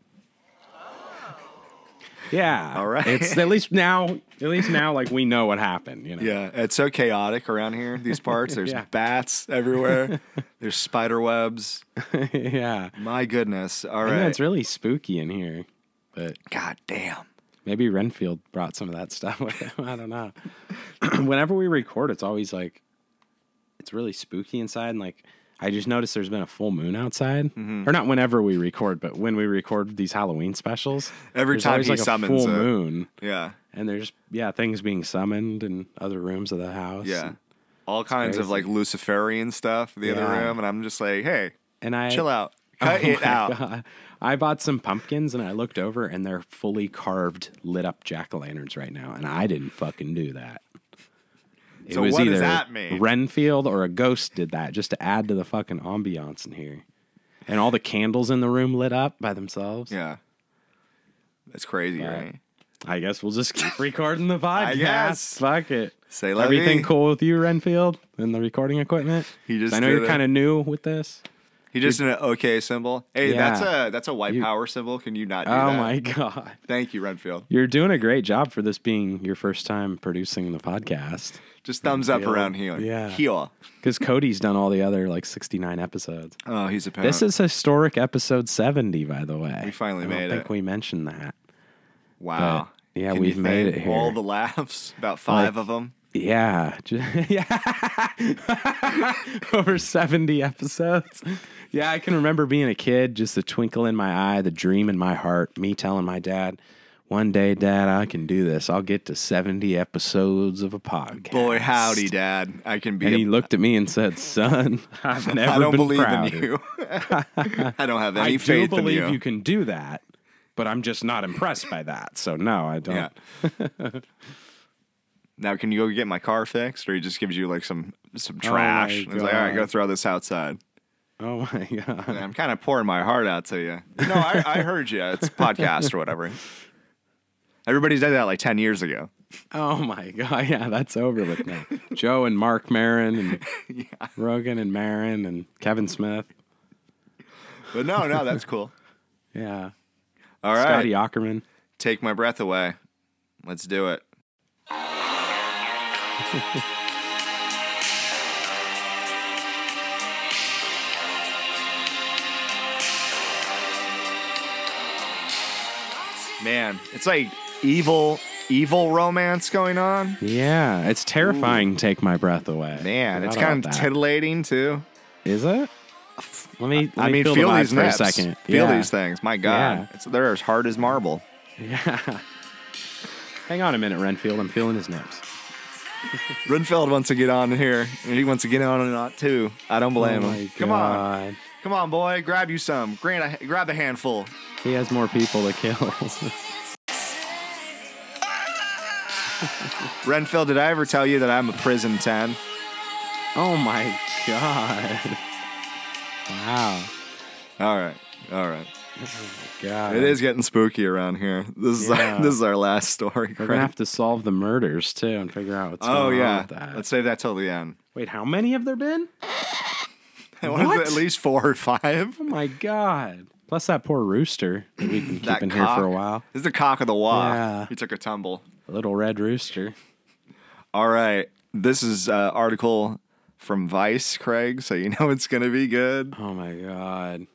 B: Yeah.
A: All right.
B: It's at least now at least now like we know what happened, you know.
A: Yeah, it's so chaotic around here, these parts. There's
B: Yeah.
A: bats everywhere. There's spider webs.
B: Yeah.
A: My goodness. All
B: I
A: right.
B: know it's really spooky in here. But
A: God damn.
B: maybe Renfield brought some of that stuff with him. I don't know. Whenever we record, it's always like it's really spooky inside, and like I just noticed there's been a full moon outside.
A: Mm-hmm.
B: Or not whenever we record, but when we record these Halloween specials.
A: Every
B: there's
A: time
B: always
A: he
B: like a
A: summons
B: full
A: it.
B: moon.
A: Yeah.
B: And there's yeah, things being summoned in other rooms of the house.
A: Yeah. All kinds of
B: crazy.
A: like Luciferian stuff in the other
B: Yeah.
A: room, and I'm just like, hey,
B: And I
A: chill out. Cut
B: Oh
A: it
B: my
A: out.
B: God. I bought some pumpkins and I looked over and they're fully carved, lit up jack-o'-lanterns right now, and I didn't fucking do that. It
A: So
B: was
A: what
B: either
A: does that mean?
B: Renfield or a ghost did that just to add to the fucking ambiance in here. And all the candles in the room lit up by themselves.
A: Yeah. That's crazy,
B: Yeah.
A: right?
B: I guess we'll just keep recording the podcast.
A: I guess.
B: Fuck it.
A: Say la
B: Everything
A: vie.
B: cool with you, Renfield, and the recording equipment?
A: He just
B: I know
A: did
B: you're
A: it.
B: kind of new with this.
A: He just did an okay symbol. Hey,
B: Yeah.
A: that's a that's a white
B: You-
A: power symbol. Can you not do
B: Oh
A: that?
B: my God.
A: Thank you, Renfield.
B: You're doing a great job for this being your first time producing the podcast.
A: Just thumbs up
B: Renfield.
A: around here.
B: Yeah.
A: Here.
B: Because Cody's done all the other like sixty-nine episodes.
A: Oh, he's a parent.
B: This is historic episode seventy, by the way.
A: We finally
B: I
A: made
B: don't think
A: it.
B: we mentioned that.
A: Wow.
B: But, yeah,
A: Can
B: we've
A: you
B: made
A: thank
B: it here.
A: All the laughs, about five
B: Like-
A: of them.
B: Yeah. Ju- yeah. Over seventy episodes. Yeah, I can remember being a kid, just the twinkle in my eye, the dream in my heart, me telling my dad, one day, Dad, I can do this. I'll get to seventy episodes of a podcast.
A: Boy, howdy, Dad. I can be.
B: And
A: a,
B: he looked at me and said, son, I've never
A: I don't
B: been
A: believe
B: prouder.
A: in you. I don't have any
B: I do
A: faith in
B: believe
A: you.
B: you can do that, but I'm just not impressed by that. So, no, I don't.
A: Yeah. Now, can you go get my car fixed, or he just gives you like some some
B: Oh
A: trash?
B: my
A: And He's like, all right,
B: God.
A: go throw this outside.
B: Oh, my God.
A: And I'm kind of pouring my heart out to you. No, I, I heard you. It's a podcast or whatever. Everybody did that like ten years ago.
B: Oh, my God. Yeah, that's over with now. Joe and Mark Maron and
A: Yeah.
B: Rogan and Maron and Kevin Smith.
A: But no, no, that's cool.
B: Yeah.
A: All right.
B: Scotty Ackerman.
A: Take my breath away. Let's do it. Man, it's like evil evil romance going on.
B: Yeah, it's terrifying. Ooh. Take my breath away.
A: Man, it's kind of that. titillating too.
B: Is it? Let me. Let
A: I
B: me
A: mean,
B: feel,
A: feel
B: the
A: these
B: for
A: nips.
B: a second.
A: Feel
B: yeah.
A: these things. My God, yeah. it's, they're as hard as marble.
B: Yeah. Hang on a minute, Renfield. I'm feeling his nips.
A: Renfield wants to get on here. He wants to get on and not too. I don't blame
B: oh
A: him. Come on. Come on, boy. Grab you some. Grant a, grab the handful.
B: He has more people to kill.
A: Renfield, did I ever tell you that I'm a prison ten?
B: Oh, my God. Wow.
A: All right. All right.
B: Oh, my God.
A: It is getting spooky around here. This is, yeah. our, this is our last story.
B: We're going to have to solve the murders, too, and figure out what's
A: oh,
B: going
A: yeah.
B: on with that.
A: Let's save that till the end.
B: Wait, how many have there been?
A: What? At least four or five.
B: Oh, my God. Plus that poor rooster that we've been keeping here for a while.
A: This is the cock of the walk.
B: Yeah.
A: He took a tumble.
B: A little red rooster.
A: All right. This is an uh, article from Vice, Craig, so you know it's going to be good.
B: Oh, my God.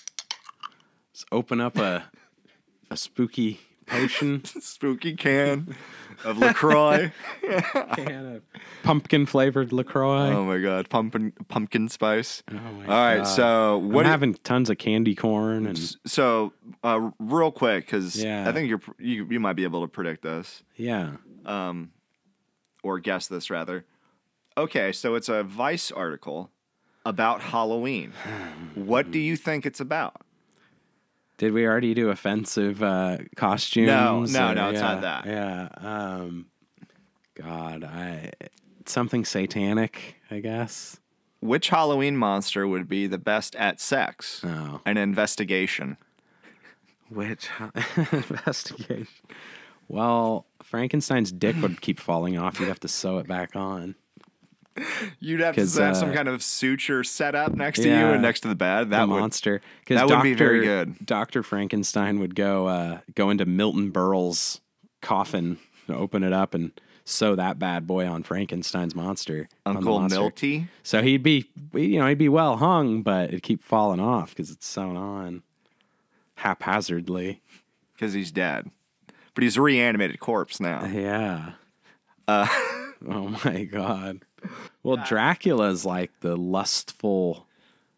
B: Let's open up a a spooky potion.
A: Spooky can of LaCroix.
B: Can of pumpkin-flavored LaCroix.
A: Oh, my God. Pumpkin pumpkin spice.
B: Oh, my
A: All right,
B: God.
A: so... what?
B: I'm having tons of candy corn. And
A: So, uh, real quick, because
B: yeah.
A: I think you're, you you might be able to predict this.
B: Yeah.
A: Um, or guess this, rather. Okay, so it's a Vice article about Halloween. What do you think it's about?
B: Did we already do offensive uh, costumes?
A: No, no,
B: or,
A: no, it's
B: yeah,
A: not that.
B: Yeah. Um, God, I something satanic, I guess.
A: Which Halloween monster would be the best at sex?
B: Oh.
A: An investigation.
B: Which investigation? Well, Frankenstein's dick would keep falling off. You'd have to sew it back on.
A: You'd have to have uh, some kind of suture set up next to
B: yeah,
A: you and next to the bed. That
B: the
A: would,
B: monster.
A: That would Doctor, be very good.
B: Doctor Frankenstein would go uh, go into Milton Berle's coffin, open it up, and sew that bad boy on Frankenstein's monster.
A: Uncle
B: monster.
A: Milty.
B: So he'd be, you know, he'd be well hung, but it'd keep falling off because it's sewn on haphazardly.
A: Because he's dead, but he's a reanimated corpse now.
B: Yeah.
A: Uh,
B: oh my God. Well, Dracula's like the lustful,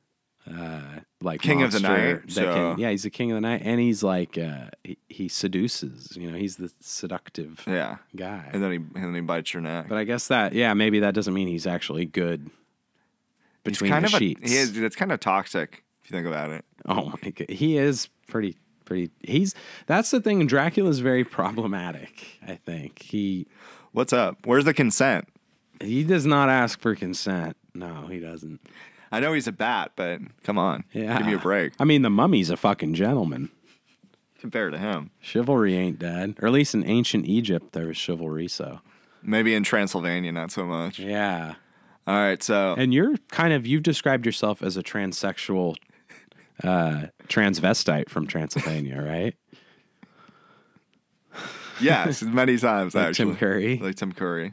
B: uh, like
A: king of the night.
B: That
A: so.
B: can, yeah, he's the king of the night, and he's like uh, he, he seduces. You know, he's the seductive
A: yeah.
B: guy.
A: And then he and then he bites your neck.
B: But I guess that yeah, maybe that doesn't mean he's actually good between
A: kind
B: the
A: of
B: sheets.
A: A, he is. It's kind of toxic if you think about it.
B: Oh my God, he is pretty pretty. He's that's the thing. Dracula's very problematic. I think he.
A: What's up? Where's the consent?
B: He does not ask for consent. No, he doesn't.
A: I know he's a bat, but come on.
B: Yeah.
A: Give me a break.
B: I mean, the mummy's a fucking gentleman.
A: Compared to him.
B: Chivalry ain't dead. Or at least in ancient Egypt, there was chivalry, so.
A: Maybe in Transylvania, not so much.
B: Yeah.
A: All right, so.
B: And you're kind of, you've described yourself as a transsexual uh, transvestite from Transylvania, right?
A: Yes, many times,
B: like
A: actually.
B: Tim Curry.
A: Like Tim Curry.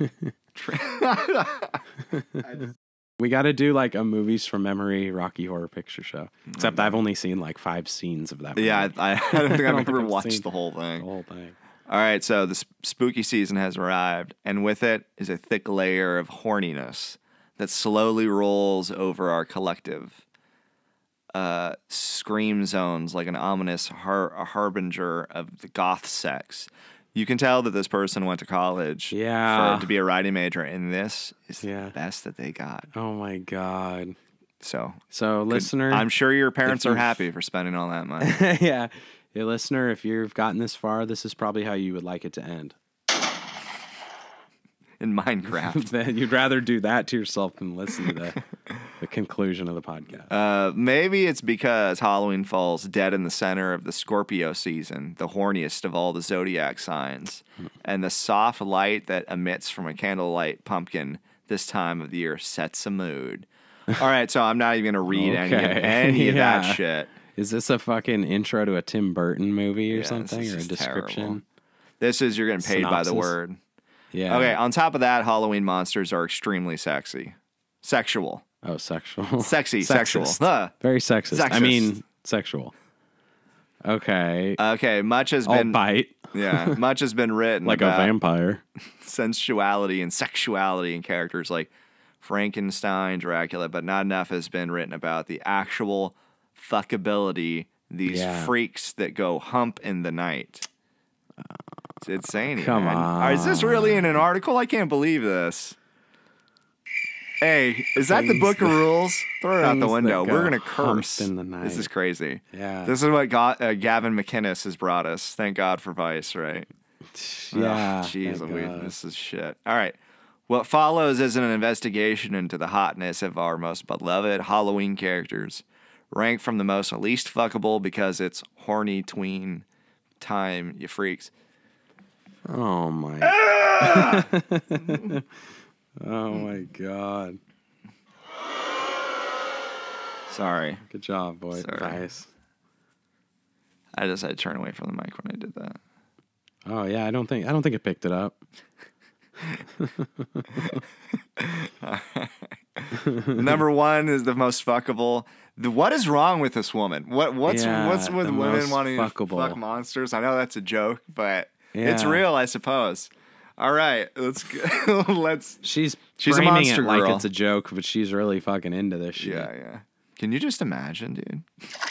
B: We got to do like a movies from memory Rocky Horror Picture Show. Except I've only seen like five scenes of that movie.
A: Yeah, I, I don't think I've ever
B: I've
A: watched the whole thing.
B: The whole thing.
A: All right, so the sp- spooky season has arrived, and with it is a thick layer of horniness that slowly rolls over our collective. Uh, scream zones like an ominous har- a harbinger of the goth sex. You can tell that this person went to college
B: yeah.
A: for, to be a writing major, and this is
B: yeah.
A: the best that they got.
B: Oh, my God.
A: So,
B: so
A: good,
B: listener...
A: I'm sure your parents are happy for spending all that money.
B: yeah. Hey, listener, if you've gotten this far, this is probably how you would like it to end.
A: In Minecraft.
B: You'd rather do that to yourself than listen to the, the conclusion of the podcast.
A: Uh, maybe it's because Halloween falls dead in the center of the Scorpio season, the horniest of all the zodiac signs, and the soft light that emits from a candlelight pumpkin this time of the year sets a mood. All right, so I'm not even going to read
B: okay.
A: any, of, any of
B: yeah.
A: that shit.
B: Is this a fucking intro to a Tim Burton movie or
A: yeah,
B: something, or a description?
A: Terrible. This is you're getting paid
B: Synopsis?
A: by the word.
B: Yeah.
A: Okay, on top of that, Halloween monsters are extremely sexy. Sexual.
B: Oh, sexual.
A: Sexy, sexual. Huh.
B: Very sexist.
A: Sexist.
B: I mean, sexual. Okay.
A: Okay, much has
B: I'll
A: been...
B: bite.
A: Yeah, much has been written
B: like
A: about
B: a vampire.
A: sensuality and sexuality in characters like Frankenstein, Dracula, but not enough has been written about the actual fuckability, these
B: Yeah.
A: freaks that go hump in the night. It's insane.
B: Come
A: man.
B: on.
A: Is this really in an article? I can't believe this. Hey, is that the
B: Things
A: book of
B: that-
A: rules? Throw it out the
B: things that
A: window.
B: go
A: We're going to
B: hump
A: curse.
B: in the night.
A: This is crazy.
B: Yeah.
A: This is what Ga- uh, Gavin McInnes has brought us. Thank God for Vice, right?
B: Yeah.
A: Ugh, Jeez,
B: thank
A: Louise,
B: God.
A: this is shit. All right. What follows is an investigation into the hotness of our most beloved Halloween characters, ranked from the most least fuckable because it's horny tween time, you freaks.
B: Oh my. Oh my God.
A: Sorry.
B: Good job, boy.
A: Sorry.
B: Vice.
A: I just had to turn away from the mic when I did that.
B: Oh yeah, I don't think I don't think it picked it up.
A: Number one is the most fuckable. The, what is wrong with this woman? What what's
B: Yeah,
A: what's with
B: the
A: women
B: most
A: wanting
B: fuckable.
A: to fuck monsters? I know that's a joke, but it's
B: Yeah.
A: real, I suppose. All right, let's go. let's.
B: She's
A: She's a
B: framing
A: monster
B: it like
A: girl.
B: it's a joke, but she's really fucking into this shit.
A: Yeah, yeah. Can you just imagine, dude?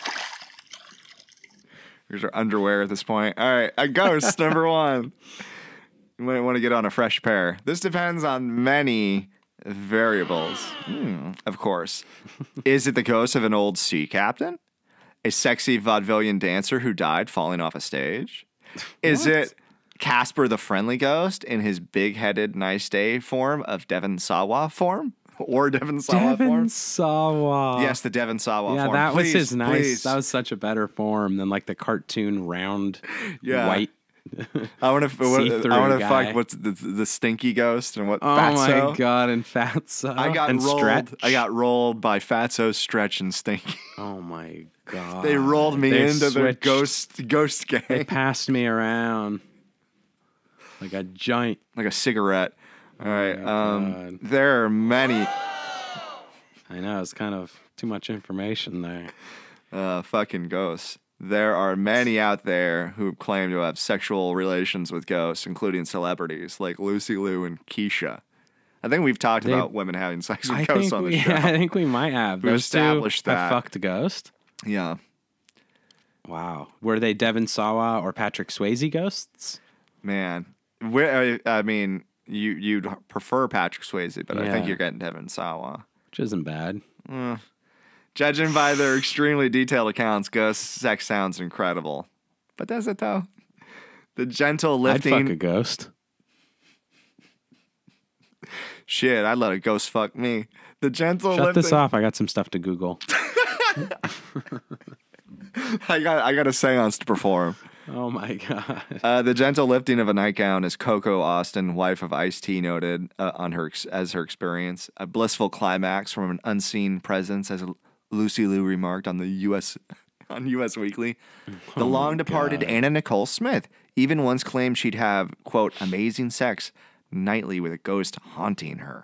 A: Here's her underwear at this point. All right, a ghost number one. You might want to get on a fresh pair. This depends on many variables. Hmm, of course. Is it the ghost of an old sea captain? A sexy vaudevillian dancer who died falling off a stage? Is
B: What?
A: it Casper the Friendly Ghost in his big-headed nice day form of Devon Sawa form? Or Devon Sawa
B: Devon
A: form?
B: Sawa.
A: Yes, the Devon Sawa
B: Yeah,
A: form.
B: that
A: Please,
B: was his nice.
A: please.
B: That was such a better form than like the cartoon round
A: Yeah.
B: white.
A: I want to.
B: see-through
A: I want to
B: guy.
A: fuck what's the, the stinky ghost and what
B: Oh
A: Fatso.
B: my God! And Fatso.
A: I got
B: and
A: rolled.
B: Stretch.
A: I got rolled by Fatso, Stretch, and Stinky.
B: Oh my God!
A: They rolled me
B: They
A: into the
B: switched.
A: ghost ghost gang
B: They passed me around like a giant.
A: like a cigarette. All right.
B: my
A: um,
B: God.
A: there are many
B: I know it's kind of too much information there.
A: uh, fucking ghosts. There are many out there who claim to have sexual relations with ghosts, including celebrities like Lucy Liu and Keisha. I think we've talked
B: They-
A: about women having sex with
B: I
A: ghosts
B: think
A: on the
B: we,
A: show.
B: I think we might have.
A: We've
B: Those two
A: established
B: have
A: that.
B: fucked a ghost.
A: Yeah.
B: Wow. Were they Devon Sawa or Patrick Swayze ghosts?
A: Man, Where, I, I mean, you you'd prefer Patrick Swayze, but I think
B: Yeah.
A: you're getting Devon Sawa.
B: Which isn't bad.
A: Judging by their extremely detailed accounts, ghost sex sounds incredible. But does it though? The gentle
B: I'd
A: lifting.
B: fuck a ghost.
A: Shit, I'd let a ghost fuck me. The gentle
B: Shut
A: lifting.
B: this off. I got some stuff to Google.
A: I got I got a seance to perform.
B: Oh my God.
A: Uh, the gentle lifting of a nightgown, as Coco Austin, wife of Ice-T, noted uh, on her ex- as her experience. A blissful climax from an unseen presence, as Lucy Liu remarked on the U S on U S Weekly. The
B: Oh my
A: long departed
B: God.
A: Anna Nicole Smith even once claimed she'd have, quote, amazing sex nightly with a ghost haunting her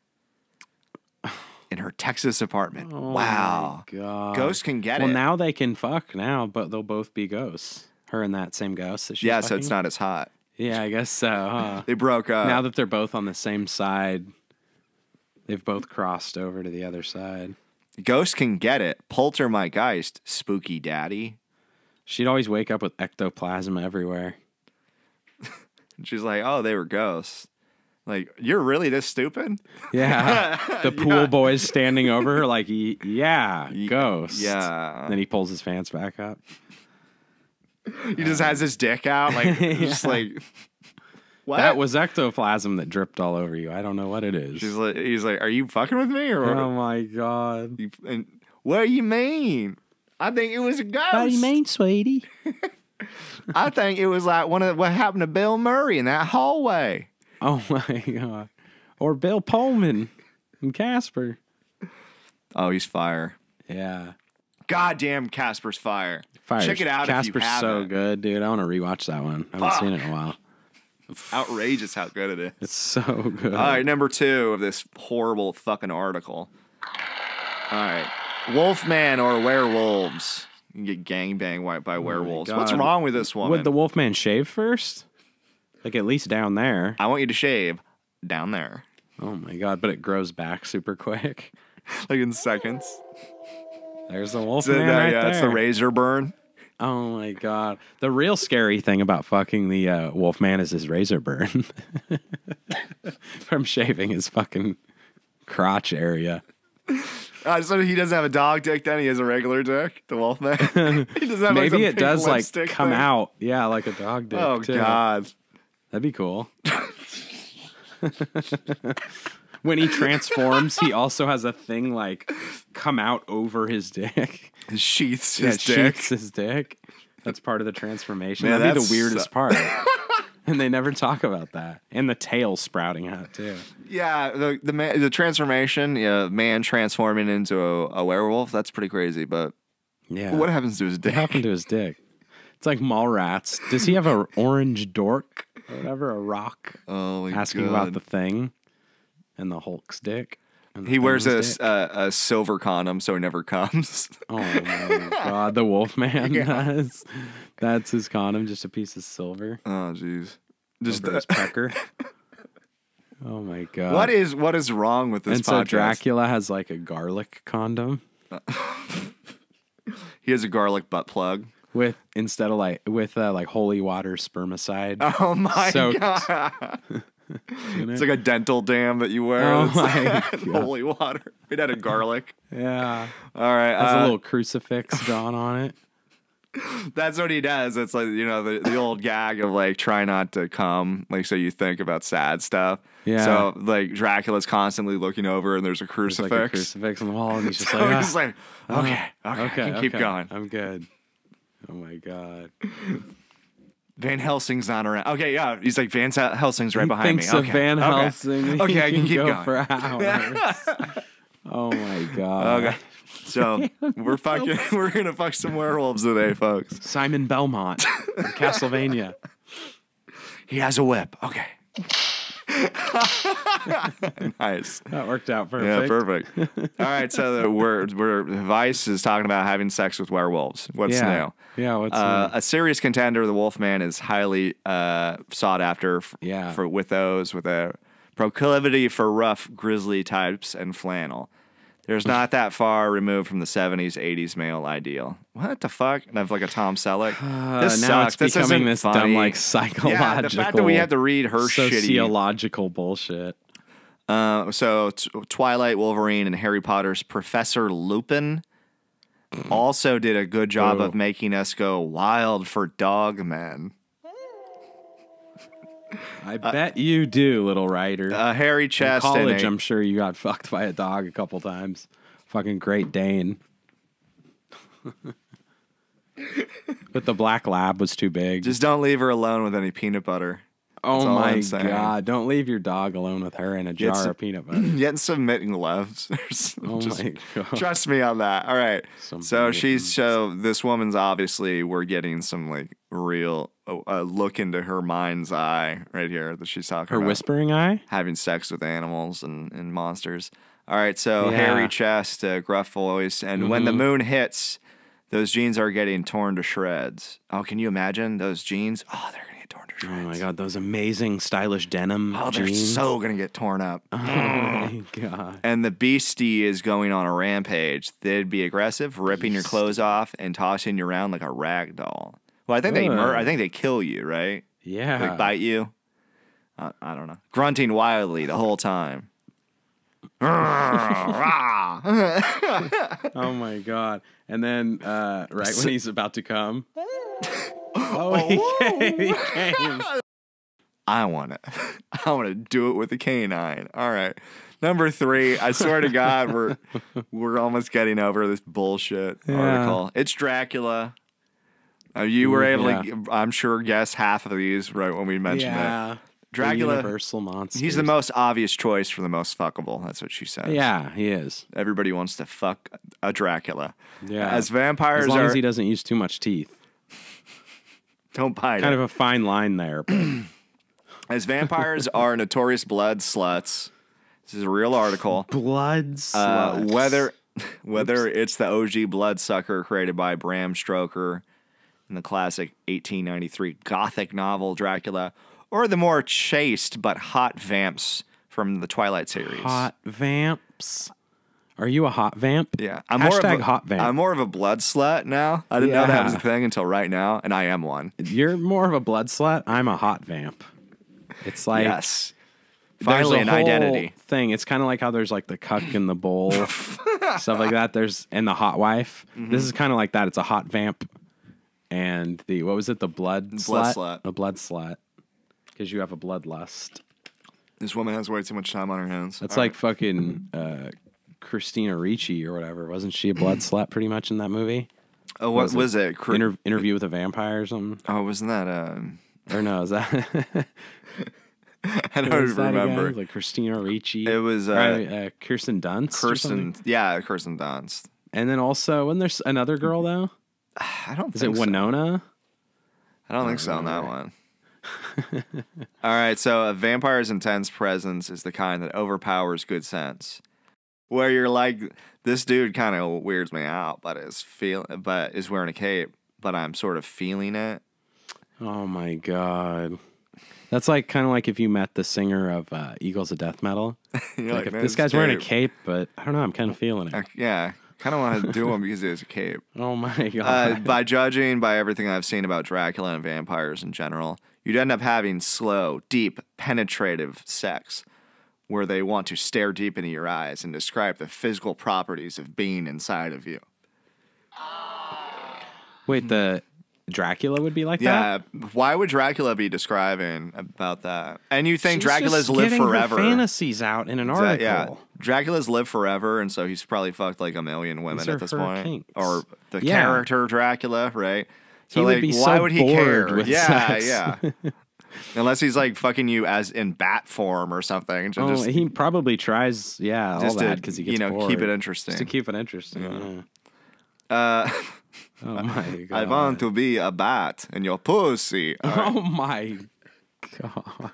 A: in her Texas apartment.
B: Oh
A: Wow.
B: my God.
A: Ghosts can get
B: well,
A: it.
B: now they can fuck now, but they'll both be ghosts. Her and that same ghost that she's
A: Yeah, so
B: fucking?
A: it's not as hot.
B: Yeah, I guess so, huh?
A: They broke up.
B: Now that they're both on the same side, they've both crossed over to the other side.
A: Ghosts can get it. Poltergeist, spooky daddy.
B: She'd always wake up with ectoplasm everywhere.
A: And she's like, oh, they were ghosts. Like, you're really this stupid?
B: Yeah. The pool
A: Yeah.
B: boy's standing over her like, "Y- yeah, ghost.
A: Yeah.
B: Then he pulls his pants back up.
A: He just has his dick out. Like, just
B: Yeah.
A: like, what?
B: That was ectoplasm that dripped all over you. I don't know what it is.
A: She's like, he's like, are you fucking with me? Or
B: Oh my God.
A: you, and, what do you mean? I think it was a ghost.
B: sweetie?
A: I think it was like one of what happened to Bill Murray in that hallway.
B: Oh my God. Or Bill Pullman and Casper.
A: Oh, he's fire.
B: Yeah.
A: Goddamn, Casper's fire.
B: Fire.
A: Check it out
B: Casper's
A: if you haven't.
B: so good, dude. I want to rewatch that one. I haven't
A: Fuck.
B: seen it in a while.
A: Outrageous how good it is.
B: It's so good.
A: All right, number two of this horrible fucking article. All right. Wolfman or werewolves. and get gangbanged by
B: Oh my
A: werewolves.
B: God.
A: What's wrong with this woman?
B: Would the Wolfman shave first? Like at least down there.
A: I want you to shave down there.
B: Oh my God! But it grows back super quick.
A: Like in seconds.
B: There's the
A: So,
B: Wolfman
A: uh,
B: right
A: yeah,
B: there.
A: it's the razor burn.
B: Oh my God! The real scary thing about fucking the uh, Wolfman is his razor burn from shaving his fucking crotch area.
A: Uh, so he doesn't have a dog dick then? He has a regular dick, the Wolfman? He doesn't have like,
B: Maybe
A: some
B: it
A: pink
B: does like
A: lipstick
B: come
A: thing?
B: out, yeah, like a dog dick.
A: Oh,
B: too.
A: God.
B: That'd be cool. When he transforms, he also has a thing like come out over his dick.
A: It sheaths
B: Yeah,
A: his
B: it
A: dick.
B: sheaths his dick. That's part of the transformation.
A: Man,
B: That'd be
A: that's-
B: the weirdest part. And they never talk about that. And the tail sprouting out too.
A: Yeah, the the, man, the transformation, yeah, man transforming into a, a werewolf, that's pretty crazy. But
B: Yeah.
A: what happens to his dick?
B: What happened to his dick? It's like Mallrats. Does he have an orange dork or whatever? A rock?
A: Oh, my
B: Asking
A: God.
B: about the thing and the Hulk's dick. and the
A: He wears a,
B: Thing's
A: s-
B: dick.
A: a, a silver condom so he never comes.
B: Oh my God, the Wolfman does. That's his condom, just a piece of silver.
A: Oh, jeez. Just
B: Over his pecker. Oh my God.
A: what is what is wrong with this
B: And so
A: podcast?
B: Dracula has like a garlic condom
A: He has a garlic butt plug.
B: with instead of like with uh, like holy water spermicide.
A: Oh my
B: Soaked
A: God.
B: in
A: It's
B: it.
A: like a dental dam that you wear.
B: Oh
A: It's
B: my
A: like
B: God.
A: holy water. It had a garlic.
B: Yeah.
A: All right.
B: Has
A: uh,
B: a little crucifix drawn on it.
A: That's what he does. It's like, you know, the, the old gag of like try not to come, like so you think about sad stuff.
B: Yeah.
A: So like Dracula's constantly looking over and there's a
B: There's
A: crucifix.
B: like a crucifix on the wall, and he's just
A: So
B: like,
A: he's
B: "Ah,
A: like, okay, okay, I can keep
B: okay,
A: going.
B: I'm good. Oh my God.
A: Van Helsing's not around. Okay, yeah. He's like, Van Helsing's right
B: He
A: behind
B: thinks
A: me.
B: of
A: Okay,
B: Van
A: okay.
B: Helsing.
A: Okay, I can
B: He
A: keep
B: go
A: going.
B: for hours. Oh my God.
A: Okay. So we're fucking, we're gonna fuck some werewolves today, folks.
B: Simon Belmont from Castlevania.
A: He has a whip. Okay. Nice.
B: That worked out perfect.
A: Yeah, perfect. All right, so the, we're, we're Vice is talking about having sex with werewolves. What's
B: Yeah.
A: new?
B: Yeah, what's
A: Uh,
B: new?
A: a serious contender, the Wolfman, is highly uh, sought after. F-
B: Yeah.
A: for with those with a proclivity for rough, grisly types and flannel. There's not that far removed from the seventies, eighties male ideal. What the fuck? And I have like a Tom Selleck.
B: Uh,
A: this
B: now
A: sucks.
B: it's
A: This
B: becoming
A: isn't
B: this
A: funny.
B: dumb, like, psychological,
A: Yeah, the fact that we had to read her shitty.
B: sociological bullshit.
A: Uh, so t- Twilight, Wolverine, and Harry Potter's Professor Lupin also did a good job
B: Ooh.
A: of making us go wild for dog men.
B: I bet you do, little writer.
A: Uh, Harry
B: In
A: Chest
B: college,
A: and
B: I'm sure you got fucked by a dog a couple times. Fucking Great Dane. But the black lab was too big.
A: just don't leave her alone with any peanut butter.
B: oh
A: all
B: my
A: I'm saying.
B: God. Don't leave your dog alone with her in a jar
A: some-
B: of peanut butter.
A: Getting some mitten gloves.
B: Oh
A: Just
B: my God.
A: trust me on that. All right.
B: Some
A: so she's
B: mittens.
A: so this woman's obviously we're getting some like real uh, look into her mind's eye right here that she's talking
B: Her
A: about.
B: whispering eye?
A: Having sex with animals and, and monsters. All right, so
B: Yeah.
A: hairy chest, uh, gruff voice, and when the
B: Mhm.
A: moon hits, those jeans are getting torn to shreds. Oh, can you imagine those jeans? Oh, they're gonna get torn to
B: Oh
A: shreds.
B: my God. Those amazing stylish denim
A: Oh, they're
B: jeans.
A: so gonna get torn up.
B: Oh my God.
A: And the beastie is going on a rampage. They'd be aggressive, ripping your clothes off and tossing you around like a rag doll. Well, I think they mur-
B: Ugh.
A: I think they kill you, right?
B: Yeah.
A: Like bite you. I, I don't know. Grunting wildly the whole time.
B: Oh my God. And then uh, right when he's about to come. Oh, he came. He came.
A: I want it. I want to do it with a canine. All right. Number three. I swear to God, we're we're almost getting over this bullshit
B: Yeah.
A: article. It's Dracula. Uh, you were
B: Ooh,
A: able
B: yeah.
A: to, I'm sure, guess half of these right when we mentioned it.
B: Yeah.
A: Dracula.
B: The universal monster.
A: He's the most obvious choice for the most fuckable. That's what she says.
B: Yeah, he is.
A: Everybody wants to fuck a Dracula.
B: Yeah.
A: As vampires
B: As long
A: are,
B: as he doesn't use too much teeth.
A: don't bite
B: Kind
A: it.
B: of a fine line there. But
A: As vampires are notorious blood sluts. This is a real article.
B: blood
A: Uh,
B: sluts.
A: whether Whether
B: Oops.
A: it's the O G bloodsucker created by Bram Stoker in the classic eighteen ninety-three Gothic novel Dracula, or the more chaste but hot vamps from the Twilight series.
B: Hot vamps. Are you a hot vamp?
A: Yeah. I'm
B: Hashtag
A: more of a,
B: hot vamp.
A: I'm more of a blood slut now. I didn't
B: Yeah.
A: know that was a thing until right now, and I am one.
B: You're more of a blood slut. I'm a hot vamp. It's like...
A: Yes.
B: There's
A: Finally,
B: a
A: an
B: whole
A: identity.
B: Thing. It's kind of like how there's like the cuck in the bowl, stuff like that. There's and the hot wife. Mm-hmm. This is kind of like that. It's a hot vamp, and the what was it? The blood,
A: blood
B: slut?
A: slut.
B: The blood slut, because you have a bloodlust.
A: This woman has way too much time on her hands.
B: That's
A: All
B: like
A: right.
B: fucking uh, Christina Ricci or whatever. Wasn't she a blood slut pretty much in that movie?
A: Oh, what
B: was,
A: was
B: it?
A: it? Cr-
B: Inter- interview with a Vampire or something?
A: oh, wasn't that? Um...
B: Or no? Is that?
A: I don't
B: Is that
A: remember.
B: again? Like Christina Ricci.
A: It was uh,
B: right, uh, Kirsten Dunst. or
A: Kirsten.
B: something?
A: Yeah, Kirsten Dunst.
B: And then also, wasn't there another girl though?
A: I don't.
B: Is
A: think
B: it
A: so.
B: Winona?
A: I don't think so on that one. All right, so a vampire's intense presence is the kind that overpowers good sense. Where you're like, this dude kind of weirds me out, but is feel, but is wearing a cape, but I'm sort of feeling it.
B: Oh my god. That's like kind of like if you met the singer of uh, Eagles of Death Metal.
A: You're
B: Like,
A: like,
B: if
A: "Man,
B: this
A: it's
B: guy's wearing a
A: cape."
B: cape, but I don't know, I'm kind of feeling it.
A: I, yeah, kind of want to do him because he has a cape.
B: Oh my god.
A: Uh, by judging by everything I've seen about Dracula and vampires in general, you'd end up having slow, deep, penetrative sex where they want to stare deep into your eyes and describe the physical properties of being inside of you.
B: Wait, the Dracula would be like that?
A: Yeah, why would Dracula be describing about that? And you think
B: She's
A: Dracula's
B: just
A: live
B: getting her
A: forever?
B: fantasies out in an
A: That-
B: article.
A: yeah, Dracula's lived forever, and so he's probably fucked like a million women
B: These
A: at
B: are
A: this
B: her
A: point.
B: kinks.
A: Or the
B: Yeah.
A: character Dracula, right? So
B: He would
A: like,
B: be
A: why
B: so
A: would he
B: bored
A: care?
B: with
A: yeah,
B: sex.
A: yeah. Unless he's like fucking you as in bat form or something. To
B: Oh,
A: just,
B: he probably tries, yeah, all
A: just
B: that
A: to,
B: because he gets
A: you know,
B: bored.
A: keep it interesting.
B: Just to keep it interesting.
A: Yeah.
B: Yeah.
A: Uh,
B: Oh my god.
A: I want to be a bat in your pussy. All right.
B: Oh my god.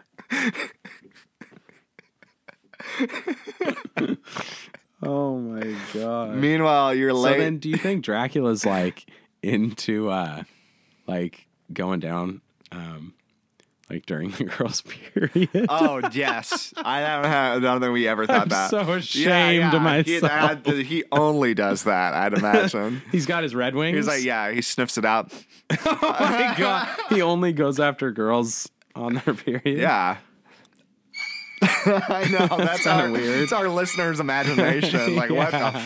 B: Oh my god.
A: Meanwhile, you're
B: So
A: late.
B: then do you think Dracula's like into uh like going down um like during the girl's period?
A: Oh yes, I don't have. I don't think we ever thought
B: I'm
A: that.
B: so ashamed of
A: He,
B: myself.
A: that- he only does that. I'd imagine.
B: He's got his red wings.
A: He's like, yeah, he sniffs it out.
B: Oh my god. He only goes after girls on their period.
A: Yeah. I know. That's,
B: kinda
A: our
B: weird.
A: It's our listeners' imagination. Like, what
B: Yeah.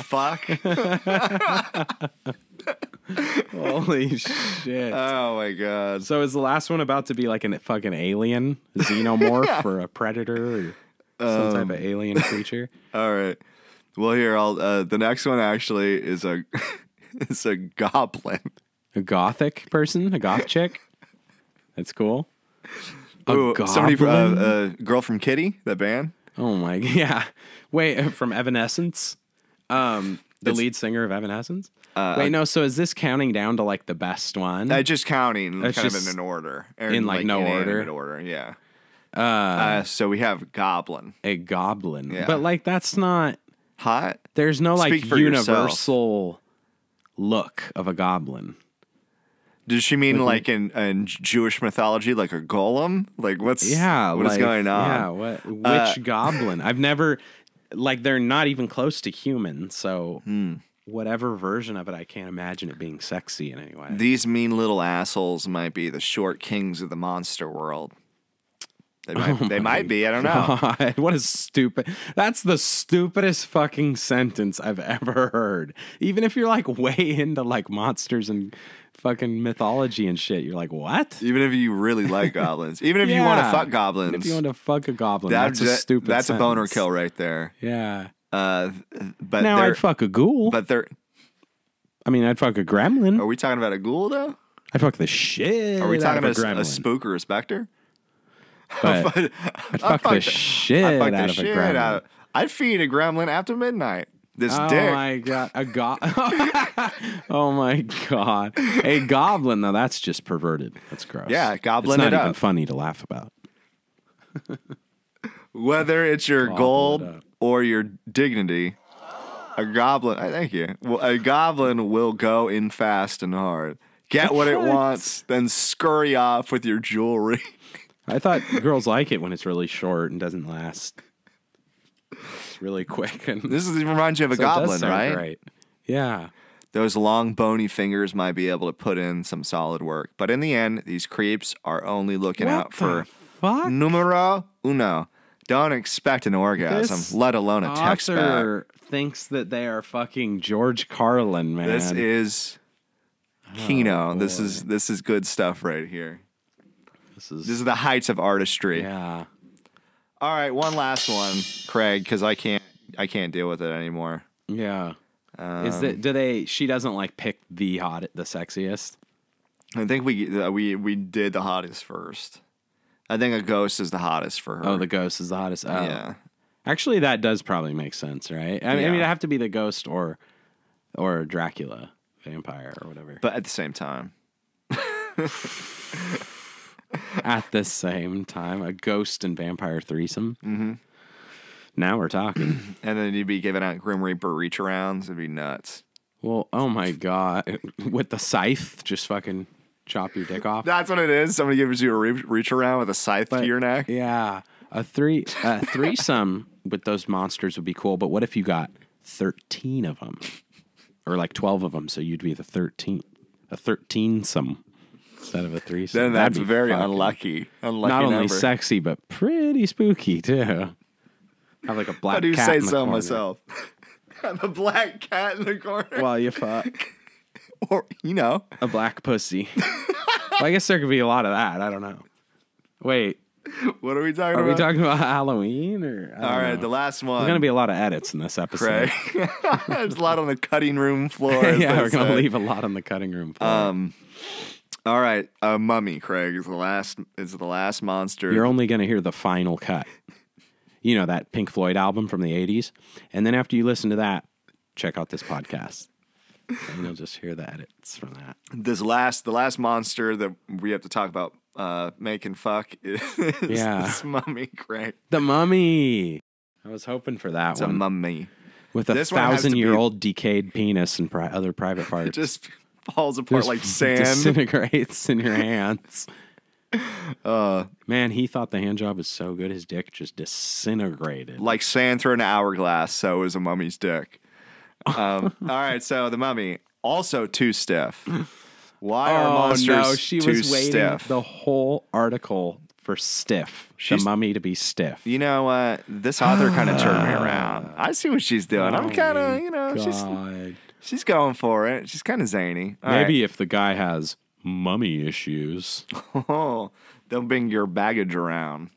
A: the fuck?
B: Holy shit.
A: Oh my god.
B: So is the last one about to be like a fucking alien xenomorph or a predator or some type of alien creature?
A: All right. Well, here, I'll. Uh, the next one actually is a is a goblin.
B: A gothic person? A goth chick? That's cool. A
A: Ooh, somebody, uh,
B: goblin?
A: uh, girl from Kitty, that band.
B: Oh my yeah. Wait, from Evanescence? Um, the
A: It's-
B: lead singer of Evanescence?
A: Uh,
B: Wait, no, so is this counting down to like the best one?
A: Uh, just counting,
B: It's
A: kind of
B: just
A: in an order, Or
B: in, like, no
A: inanimate
B: order?
A: order. Yeah.
B: uh,
A: Uh, so we have goblin.
B: a goblin.
A: yeah.
B: But like that's not
A: Hot.
B: there's no like
A: Speak for yourself.
B: universal look of a goblin.
A: Does she mean like in, in Jewish mythology, like a golem? Like what's
B: Yeah,
A: what is
B: like,
A: going on?
B: Yeah, what which
A: Uh,
B: goblin? I've never like they're not even close to human, so
A: Hmm.
B: whatever version of it, I can't imagine it being sexy in any way.
A: These mean little assholes might be the short kings of the monster world. They might,
B: Oh
A: they
B: my
A: might be. I don't know.
B: God, what a stupid. That's the stupidest fucking sentence I've ever heard. Even if you're like way into like monsters and fucking mythology and shit, you're like, what?
A: Even if you really like goblins, even if you want to
B: Yeah.
A: fuck goblins,
B: If you want to fuck a goblin,
A: that-
B: that's a
A: that-
B: stupid
A: That's a boner
B: sentence.
A: kill right there.
B: Yeah.
A: Uh, but
B: Now
A: they're,
B: I'd fuck a ghoul.
A: but they're.
B: I mean, I'd fuck a gremlin.
A: Are we talking about a ghoul though?
B: I'd fuck the shit
A: Are we
B: out
A: talking
B: of a
A: about a,
B: gremlin.
A: a spook or a specter?
B: But
A: I'd
B: fuck the shit
A: I'd fuck
B: out
A: the
B: of a
A: shit
B: gremlin.
A: out of- I'd feed a gremlin after midnight. This
B: Oh
A: dick.
B: my god, a go- Oh my god, a goblin. Now that's just perverted. That's gross.
A: Yeah, goblin
B: It's
A: it
B: not even
A: up.
B: funny to laugh about.
A: Whether it's your
B: Gobble it
A: gold
B: up.
A: or your dignity, A goblin, I thank you. Well, a goblin will go in fast and hard. Get what it wants, then scurry off with your jewelry.
B: I thought girls like it when it's really short and doesn't last. It's really quick. And
A: this is, reminds you of a
B: so
A: goblin, right?
B: Great. Yeah.
A: Those long, bony fingers might be able to put in some solid work. But in the end, these creeps are only looking
B: what
A: out for
B: fuck?
A: numero uno. Don't expect an orgasm,
B: This
A: let alone a text back.
B: author thinks that they are fucking George Carlin, man.
A: This is Kino.
B: Oh,
A: this
B: boy.
A: is this is good stuff right here.
B: This is,
A: This is the heights of artistry.
B: yeah.
A: All right, one last one, Craig, because I can't I can't deal with it anymore.
B: Yeah.
A: Um,
B: Is that do they? She doesn't like pick the hot, the sexiest.
A: I think we uh, we we did the hottest first. I think a ghost is the hottest for her.
B: Oh, the ghost is the hottest. Oh.
A: Yeah.
B: Actually, that does probably make sense, right? I mean,
A: Yeah.
B: I mean, it'd have to be the ghost or or Dracula, vampire or whatever.
A: But at the same time.
B: At the same time, a ghost and vampire threesome. Mm-hmm. Now we're talking.
A: And then you'd be giving out Grim Reaper reach arounds. It'd be nuts.
B: Well, oh my god, with the scythe, just fucking chop your dick off.
A: That's what it is. Somebody gives you a re- reach around with a scythe
B: But,
A: to your neck.
B: Yeah, a three a threesome with those monsters would be cool. But what if you got thirteen of them, or like twelve of them? So you'd be the thirteenth, a thirteensome instead of a threesome.
A: Then that's
B: That'd be
A: very
B: fucking-
A: unlucky. Unlucky
B: Not only
A: number.
B: sexy, but pretty spooky too. Have like a black
A: How do you
B: cat
A: say
B: in the
A: so
B: corner.
A: myself? The black cat in the corner.
B: While you fuck
A: Or, you know.
B: a black pussy. Well, I guess there could be a lot of that. I don't know. Wait,
A: What are we talking
B: are
A: about?
B: we talking about Halloween or? I don't
A: All right,
B: know.
A: the last one.
B: There's gonna be a lot of edits in this episode.
A: Craig. There's a lot on the cutting room floor. as
B: Yeah,
A: they
B: we're gonna
A: say.
B: leave a lot on the cutting room floor.
A: Um, all right, a mummy, Craig, is the last is the last monster.
B: You're only gonna hear the final cut. You know that Pink Floyd album from the eighties, and then after you listen to that, check out this podcast, and you'll just hear the edits from that.
A: this last the last monster that we have to talk about uh, making fuck is
B: Yeah.
A: this mummy, Craig.
B: The Mummy. I was hoping for that
A: It's a
B: one
A: mummy.
B: with a
A: This one has to
B: thousand year old decayed penis and pri- other private parts.
A: It just falls apart
B: Just
A: like sand.
B: disintegrates in your hands.
A: Uh,
B: Man, he thought the hand job was so good, his dick just disintegrated.
A: like sand through an hourglass, so is a mummy's dick. Um, all right, so the mummy, also too stiff. Why are
B: Oh
A: monsters
B: no, she
A: too
B: was waiting
A: stiff?
B: the whole article for stiff.
A: She's-
B: the mummy to be stiff.
A: You know what? This author kind of turned me around. I see what she's doing. I'm
B: Oh
A: kind
B: my
A: of, you know, she's
B: God.
A: she's going for it. She's kind of zany. All
B: Maybe if the guy has mummy issues.
A: right. Oh, don't bring your baggage around.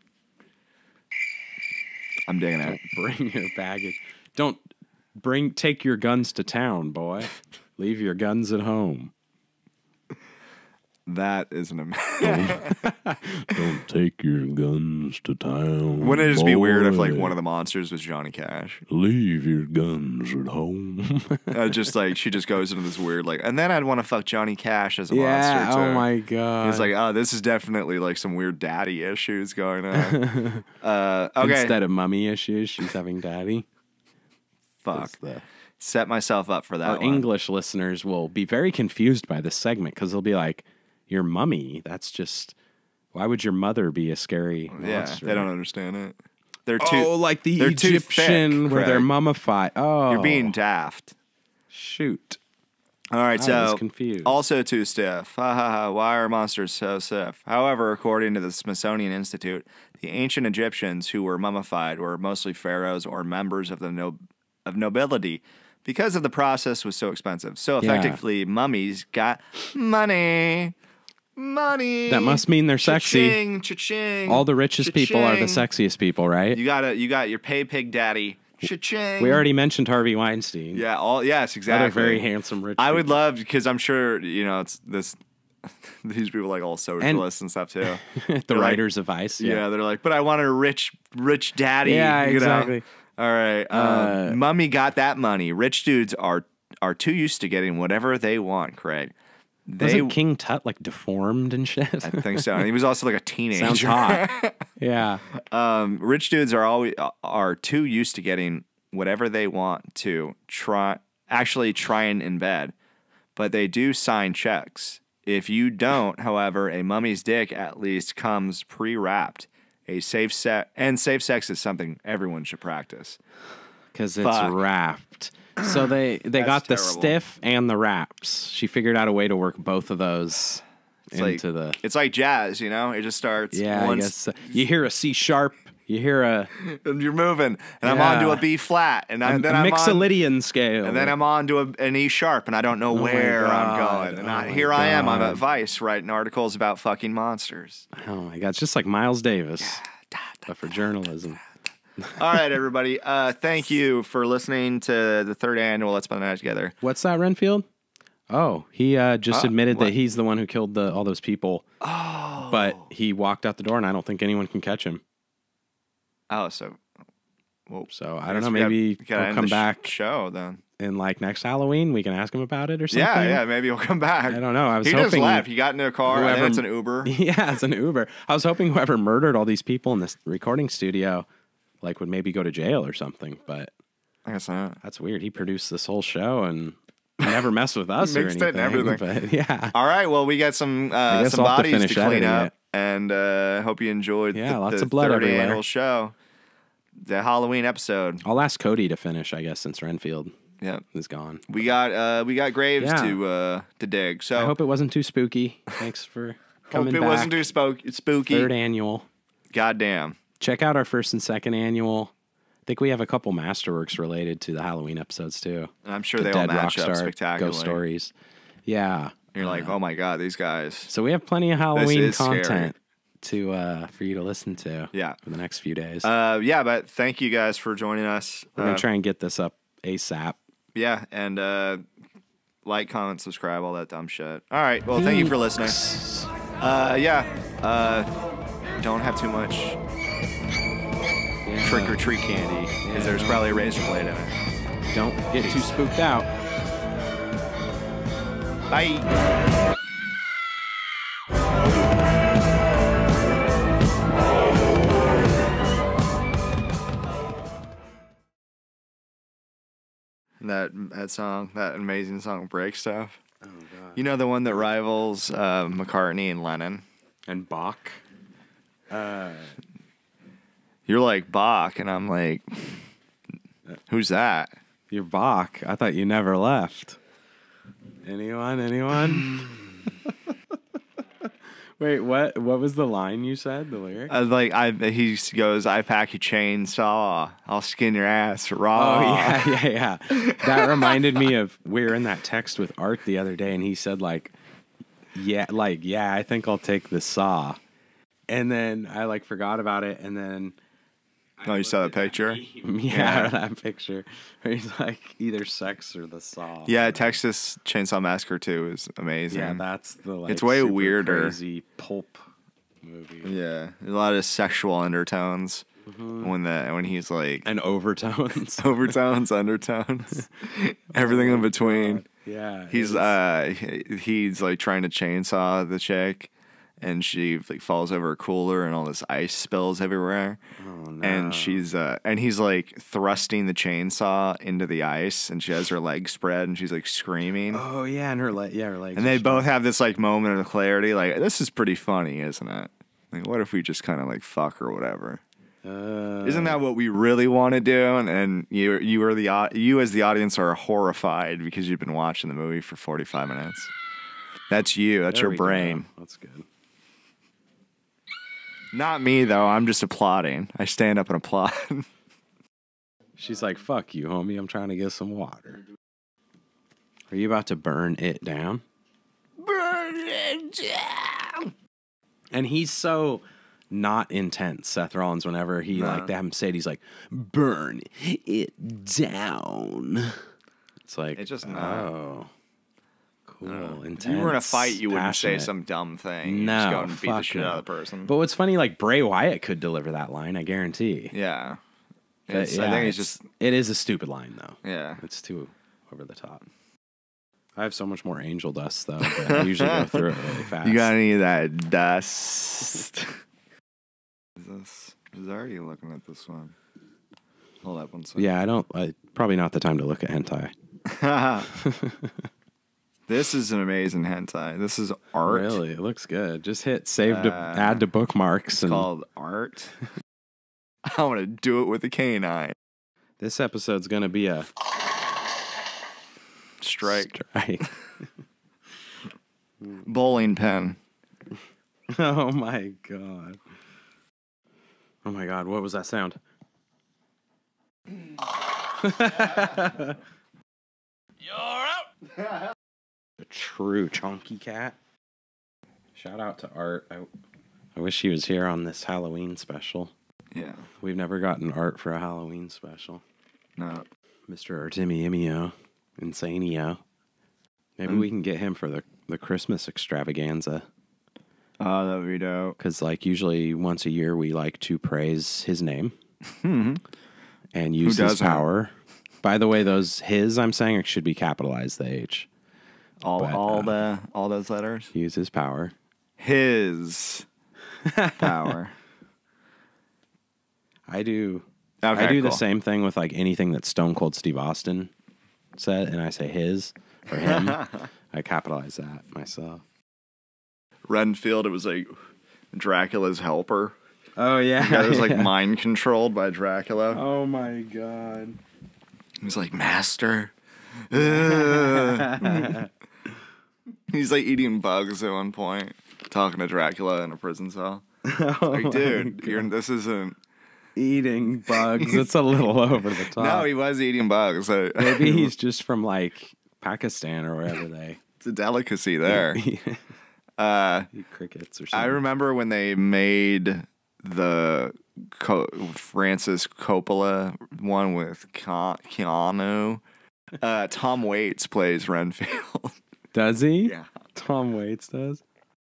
A: I'm digging it.
B: Bring your baggage. Don't bring take your guns to town, boy. Leave your guns at home.
A: That is an amazing.
B: Don't take your guns to town.
A: Wouldn't it just be weird if like
B: boy.
A: one of the monsters was Johnny Cash?
B: Leave your guns at home.
A: Uh, just like she just goes into this weird like, and then I'd want to fuck Johnny Cash as a
B: yeah.
A: monster too.
B: Oh my god.
A: He's like, oh, this is definitely like some weird daddy issues going on. uh, okay,
B: Instead of mummy issues, she's having daddy.
A: fuck.
B: That's the-
A: Set myself up for that.
B: Our
A: one.
B: English listeners will be very confused by this segment because they'll be like, "Your mummy? That's just why would your mother be a scary
A: Yeah,
B: monster?"
A: they don't understand it. They're too.
B: Oh, like the
A: they're too
B: Egyptian
A: thick,
B: where they're
A: Craig.
B: mummified. Oh,
A: You're being daft.
B: shoot.
A: All right,
B: I
A: so
B: was confused.
A: also too stiff. Ha ha ha! Why are monsters so stiff? However, according to the Smithsonian Institute, the ancient Egyptians who were mummified were mostly pharaohs or members of the no- of nobility. Because of the process was so expensive. So
B: Yeah.
A: effectively, mummies got money. Money.
B: That must mean they're sexy.
A: Cha-ching, cha-ching,
B: All the richest people are the
A: cha-ching.
B: sexiest people, right?
A: You got you got your pay pig daddy. Cha-ching.
B: We already mentioned Harvey Weinstein.
A: Yeah, all yes, exactly.
B: Other very handsome rich
A: I would
B: people.
A: love because I'm sure you know it's this. These people like all socialists and, stuff too.
B: the
A: They're like-
B: writers of Vice.
A: Yeah.
B: Yeah.
A: they're like, but I want a rich, rich daddy.
B: Yeah,
A: you know?
B: exactly.
A: All right, um,
B: Uh,
A: mummy got that money. Rich dudes are are too used to getting whatever they want. Craig, they
B: Wasn't King Tut like deformed and shit?
A: I think so. And he was also like a teenager.
B: Sounds hot. Yeah.
A: um, rich dudes are always are too used to getting
C: whatever they want to try, actually try and embed, but they do sign checks. If you don't, however, a mummy's dick at least comes pre-wrapped. A safe sex and safe sex is something everyone should practice
B: because it's
C: Fuck.
B: wrapped. So they they got the
C: terrible.
B: stiff and the wraps. She figured out a way to work both of those
C: It's
B: into
C: like,
B: the.
C: It's like jazz, you know. It just starts.
B: Yeah,
C: once,
B: I guess so. You hear a C sharp. You hear a.
C: and you're moving, and I'm
B: Yeah.
C: on to a B flat, and I,
B: A,
C: then
B: a
C: I'm on,
B: Mixolydian scale.
C: and then I'm on to a, an E sharp, and I don't know
B: Oh my
C: where I'm
B: God.
C: going. And
B: Oh
C: I,
B: my
C: here I am. I'm
B: God.
C: at Vice writing articles about fucking monsters.
B: Oh my God! It's just like Miles Davis, but for journalism.
C: All right, everybody. Uh, thank you for listening to the third annual Let's Spend the Night Together.
B: What's that, Renfield? Oh, he uh, just
C: Uh,
B: admitted
C: what?
B: that he's the one who killed the, all those people.
C: Oh,
B: But he walked out the door, and I don't think anyone can catch him.
C: oh, so well,
B: So I
C: guess
B: don't know.
C: we gotta-
B: Maybe
C: we gotta
B: he'll
C: end
B: come
C: the sh-
B: back
C: show then.
B: in like next Halloween. We can ask him about it or something.
C: Yeah, yeah. Maybe he'll come back.
B: I don't know. I was
C: he
B: hoping
C: just left. He got into a car. I
B: whoever-
C: think it's an Uber.
B: Yeah, it's an Uber. I was hoping whoever murdered all these people in this recording studio, like, would maybe go to jail or something. But
C: I guess not.
B: that's weird. He produced this whole show and never messed with us or
C: Mixed
B: anything.
C: it and everything.
B: But yeah,
C: All right. Well, we got some uh,
B: guess
C: some
B: I'll have to
C: bodies to,
B: finish
C: clean
B: editing
C: up,
B: it.
C: and uh, hope you enjoyed.
B: Yeah,
C: the,
B: lots
C: the
B: of blood
C: third
B: everywhere.
C: annual show, the Halloween episode.
B: I'll ask Cody to finish. I guess since Renfield
C: Yeah,
B: is gone.
C: we got uh, we got graves
B: Yeah.
C: to uh, to dig. So
B: I hope it wasn't too spooky. Thanks for coming
C: hope it
B: back.
C: wasn't too spook- spooky.
B: Third annual.
C: Goddamn.
B: Check out our first and second annual. I think we have a couple masterworks related to the Halloween episodes too.
C: And I'm sure
B: The
C: they all
B: Dead
C: match up
B: Rockstar
C: spectacularly.
B: Ghost stories. Yeah.
C: You're like, oh my god, these guys.
B: So we have plenty of Halloween
C: is scary.
B: content to uh, for you to listen to.
C: Yeah.
B: For the next few days.
C: Uh, yeah, but thank you guys for joining us.
B: We're
C: Uh,
B: gonna try and get this up ASAP.
C: yeah, and uh, like, comment, subscribe, all that dumb shit. All right. Well, thank you for listening. Uh, yeah. Uh, don't have too much
B: Yeah.
C: trick or treat candy because there's probably a razor blade in it.
B: Don't get too spooked out.
C: Bye. That that song, that amazing song, Break Stuff.
B: Oh god.
C: You know the one that rivals uh, McCartney and Lennon.
B: And Bach. Uh,
C: You're like Bach, and I'm like, who's that?
B: you're Bach. I thought you never left. Anyone? Anyone? Wait, what? What was the line you said? The lyric?
C: I was like, I he goes, I pack a chainsaw, I'll skin your ass raw.
B: Oh yeah, yeah, yeah. That reminded me of we were in that text with Art the other day, and he said like, yeah, like yeah, I think I'll take the saw, and then I like forgot about it, and then
C: Oh, you saw the picture?
B: yeah,
C: Yeah.
B: that picture where he's like either sex or the saw.
C: Yeah, Texas Chainsaw Massacre two is amazing.
B: yeah, that's the like.
C: It's way
B: super
C: weirder.
B: Crazy pulp movie.
C: Yeah, a lot of sexual undertones when the when he's like
B: And overtones.
C: overtones, undertones, everything in between.
B: Yeah,
C: He's
B: it's-
C: uh he- he's like trying to chainsaw the chick, and she like falls over a cooler, and all this ice spills everywhere.
B: Oh, no.
C: And she's uh and he's like thrusting the chainsaw into the ice, and she has her legs spread, and she's like screaming.
B: Oh yeah, and her leg. Yeah, her legs.
C: And
B: are
C: they
B: strong.
C: both have this like moment of clarity, like this is pretty funny, isn't it? Like, what if we just kind of like fuck or whatever?
B: Uh,
C: Isn't that what we really want to do? And, and you, you are the au- you as the audience are horrified because you've been watching the movie for forty-five minutes. That's you. That's
B: there
C: your
B: we go.
C: brain.
B: That's good.
C: Not me though. I'm just applauding. I stand up and applaud.
B: She's like, "Fuck you, homie. I'm trying to get some water." Are you about to burn it down?
C: Burn it down.
B: And he's so not intense, Seth Rollins. Whenever he
C: No.
B: like they have him say it, he's like, "Burn it down." It's like
C: It's just
B: oh,
C: not.
B: cool, intense.
C: If you were in a fight, you wouldn't
B: passionate.
C: say some dumb thing. You
B: No,
C: just go and beat the
B: fuck
C: shit
B: no.
C: out of the person.
B: But what's funny, like Bray Wyatt could deliver that line, I guarantee.
C: yeah.
B: But
C: It's-
B: yeah,
C: I think it's
B: it's-
C: just
B: it is a stupid line though.
C: yeah.
B: It's too over the top. I have so much more angel dust though. But I usually go through it really fast.
C: You got any of that dust? Is this? Is already looking at this one. Hold up one second.
B: Yeah, I don't. I, probably not the time to look at hentai.
C: This is an amazing hentai. This is art.
B: Really, it looks good. Just hit save
C: Uh,
B: to add to bookmarks.
C: It's
B: and
C: called art. I want to do it with a canine.
B: This episode's gonna be a
C: Strike.
B: strike.
C: Bowling pin.
B: Oh my god. Oh my god, what was that sound? You're out. A true chunky cat. Shout out to Art. I, I wish he was here on this Halloween special.
C: Yeah.
B: We've never gotten Art for a Halloween special.
C: No.
B: Mister Artemiemio. Insanio. Maybe
C: Mm.
B: we can get him for the, the Christmas extravaganza.
C: Oh, that would be dope.
B: Because, like, usually once a year we like to praise his name
C: Mm-hmm.
B: and use
C: Who
B: his
C: doesn't?
B: power. By the way, those his, I'm saying, it should be capitalized, the H.
C: All,
B: But,
C: all
B: uh,
C: the, all those letters.
B: Use his power.
C: His power.
B: I do.
C: Okay,
B: I do the
C: cool.
B: same thing with like anything that Stone Cold Steve Austin said, and I say his or him. I capitalize that myself.
C: Renfield, it was like Dracula's helper.
B: Oh yeah,
C: The guy was like mind controlled by Dracula.
B: Oh my god.
C: He's like, Master. Uh." He's like eating bugs at one point, talking to Dracula in a prison cell.
B: Oh
C: Like,
B: my
C: dude,
B: God.
C: you're, this isn't.
B: Eating bugs. It's a little over the top.
C: No, he was eating bugs. I-
B: Maybe he's just from like Pakistan or wherever they
C: It's a delicacy there.
B: eat
C: Uh,
B: crickets or
C: I
B: something.
C: remember when they made the Co- Francis Coppola one with Ke- Keanu. Uh, Tom Waits plays Renfield.
B: Does he?
C: Yeah.
B: Tom Waits does.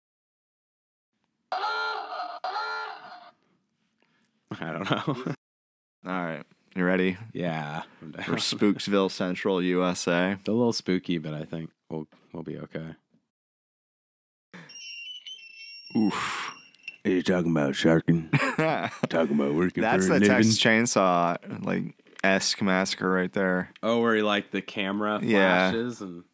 B: I don't know.
C: All right. You ready
B: Yeah. I'm down.
C: for Spooksville Central, U S A?
B: It's a little spooky, but I think we'll we'll be okay.
C: Oof.
B: Are you talking about sharking? Talking about working
C: That's
B: for a
C: the
B: living?
C: Texas Chainsaw like esque massacre right there.
B: Oh, where he like the camera
C: Yeah.
B: flashes and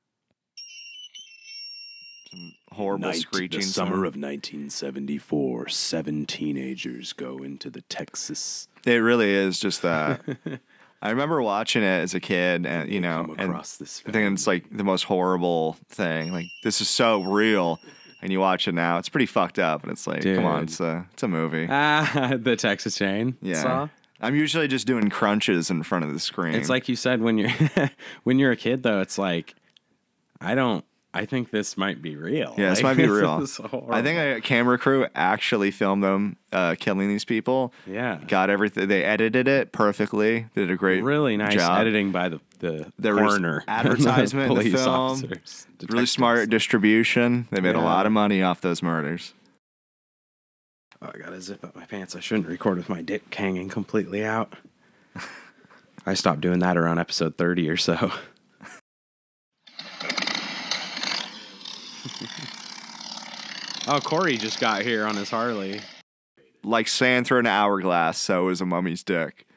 C: Some horrible
B: Night,
C: screeching.
B: the summer
C: sound.
B: of nineteen seventy-four, seven teenagers go into the Texas.
C: It really is just that. I remember watching it as a kid, and you know,
B: come
C: and
B: across this
C: I think it's like the most horrible thing. Like, this is so real, and you watch it now, it's pretty fucked up, and it's like, come on,
B: Dude.
C: it's a it's a movie.
B: ah the Texas chain.
C: Yeah.
B: Saw?
C: I'm usually just doing crunches in front of the screen.
B: It's like you said when you're when you're a kid though. It's like I don't. I think this might be real.
C: Yeah, this
B: Like,
C: might be real.
B: is horrible.
C: I think a camera crew actually filmed them uh, killing these people.
B: Yeah.
C: Got everything. They edited it perfectly. Did a great
B: Really nice
C: job.
B: editing by the the
C: There was
B: coroner,
C: advertisement in the
B: police
C: film.
B: officers,
C: Really
B: detectives.
C: smart distribution. They made a
B: Yeah.
C: lot of money off those murders.
B: Oh, I gotta zip up my pants. I shouldn't record with my dick hanging completely out. I stopped doing that around episode thirty or so. Oh, Corey just got here on his Harley.
C: Like sand through an hourglass, so is a mummy's dick.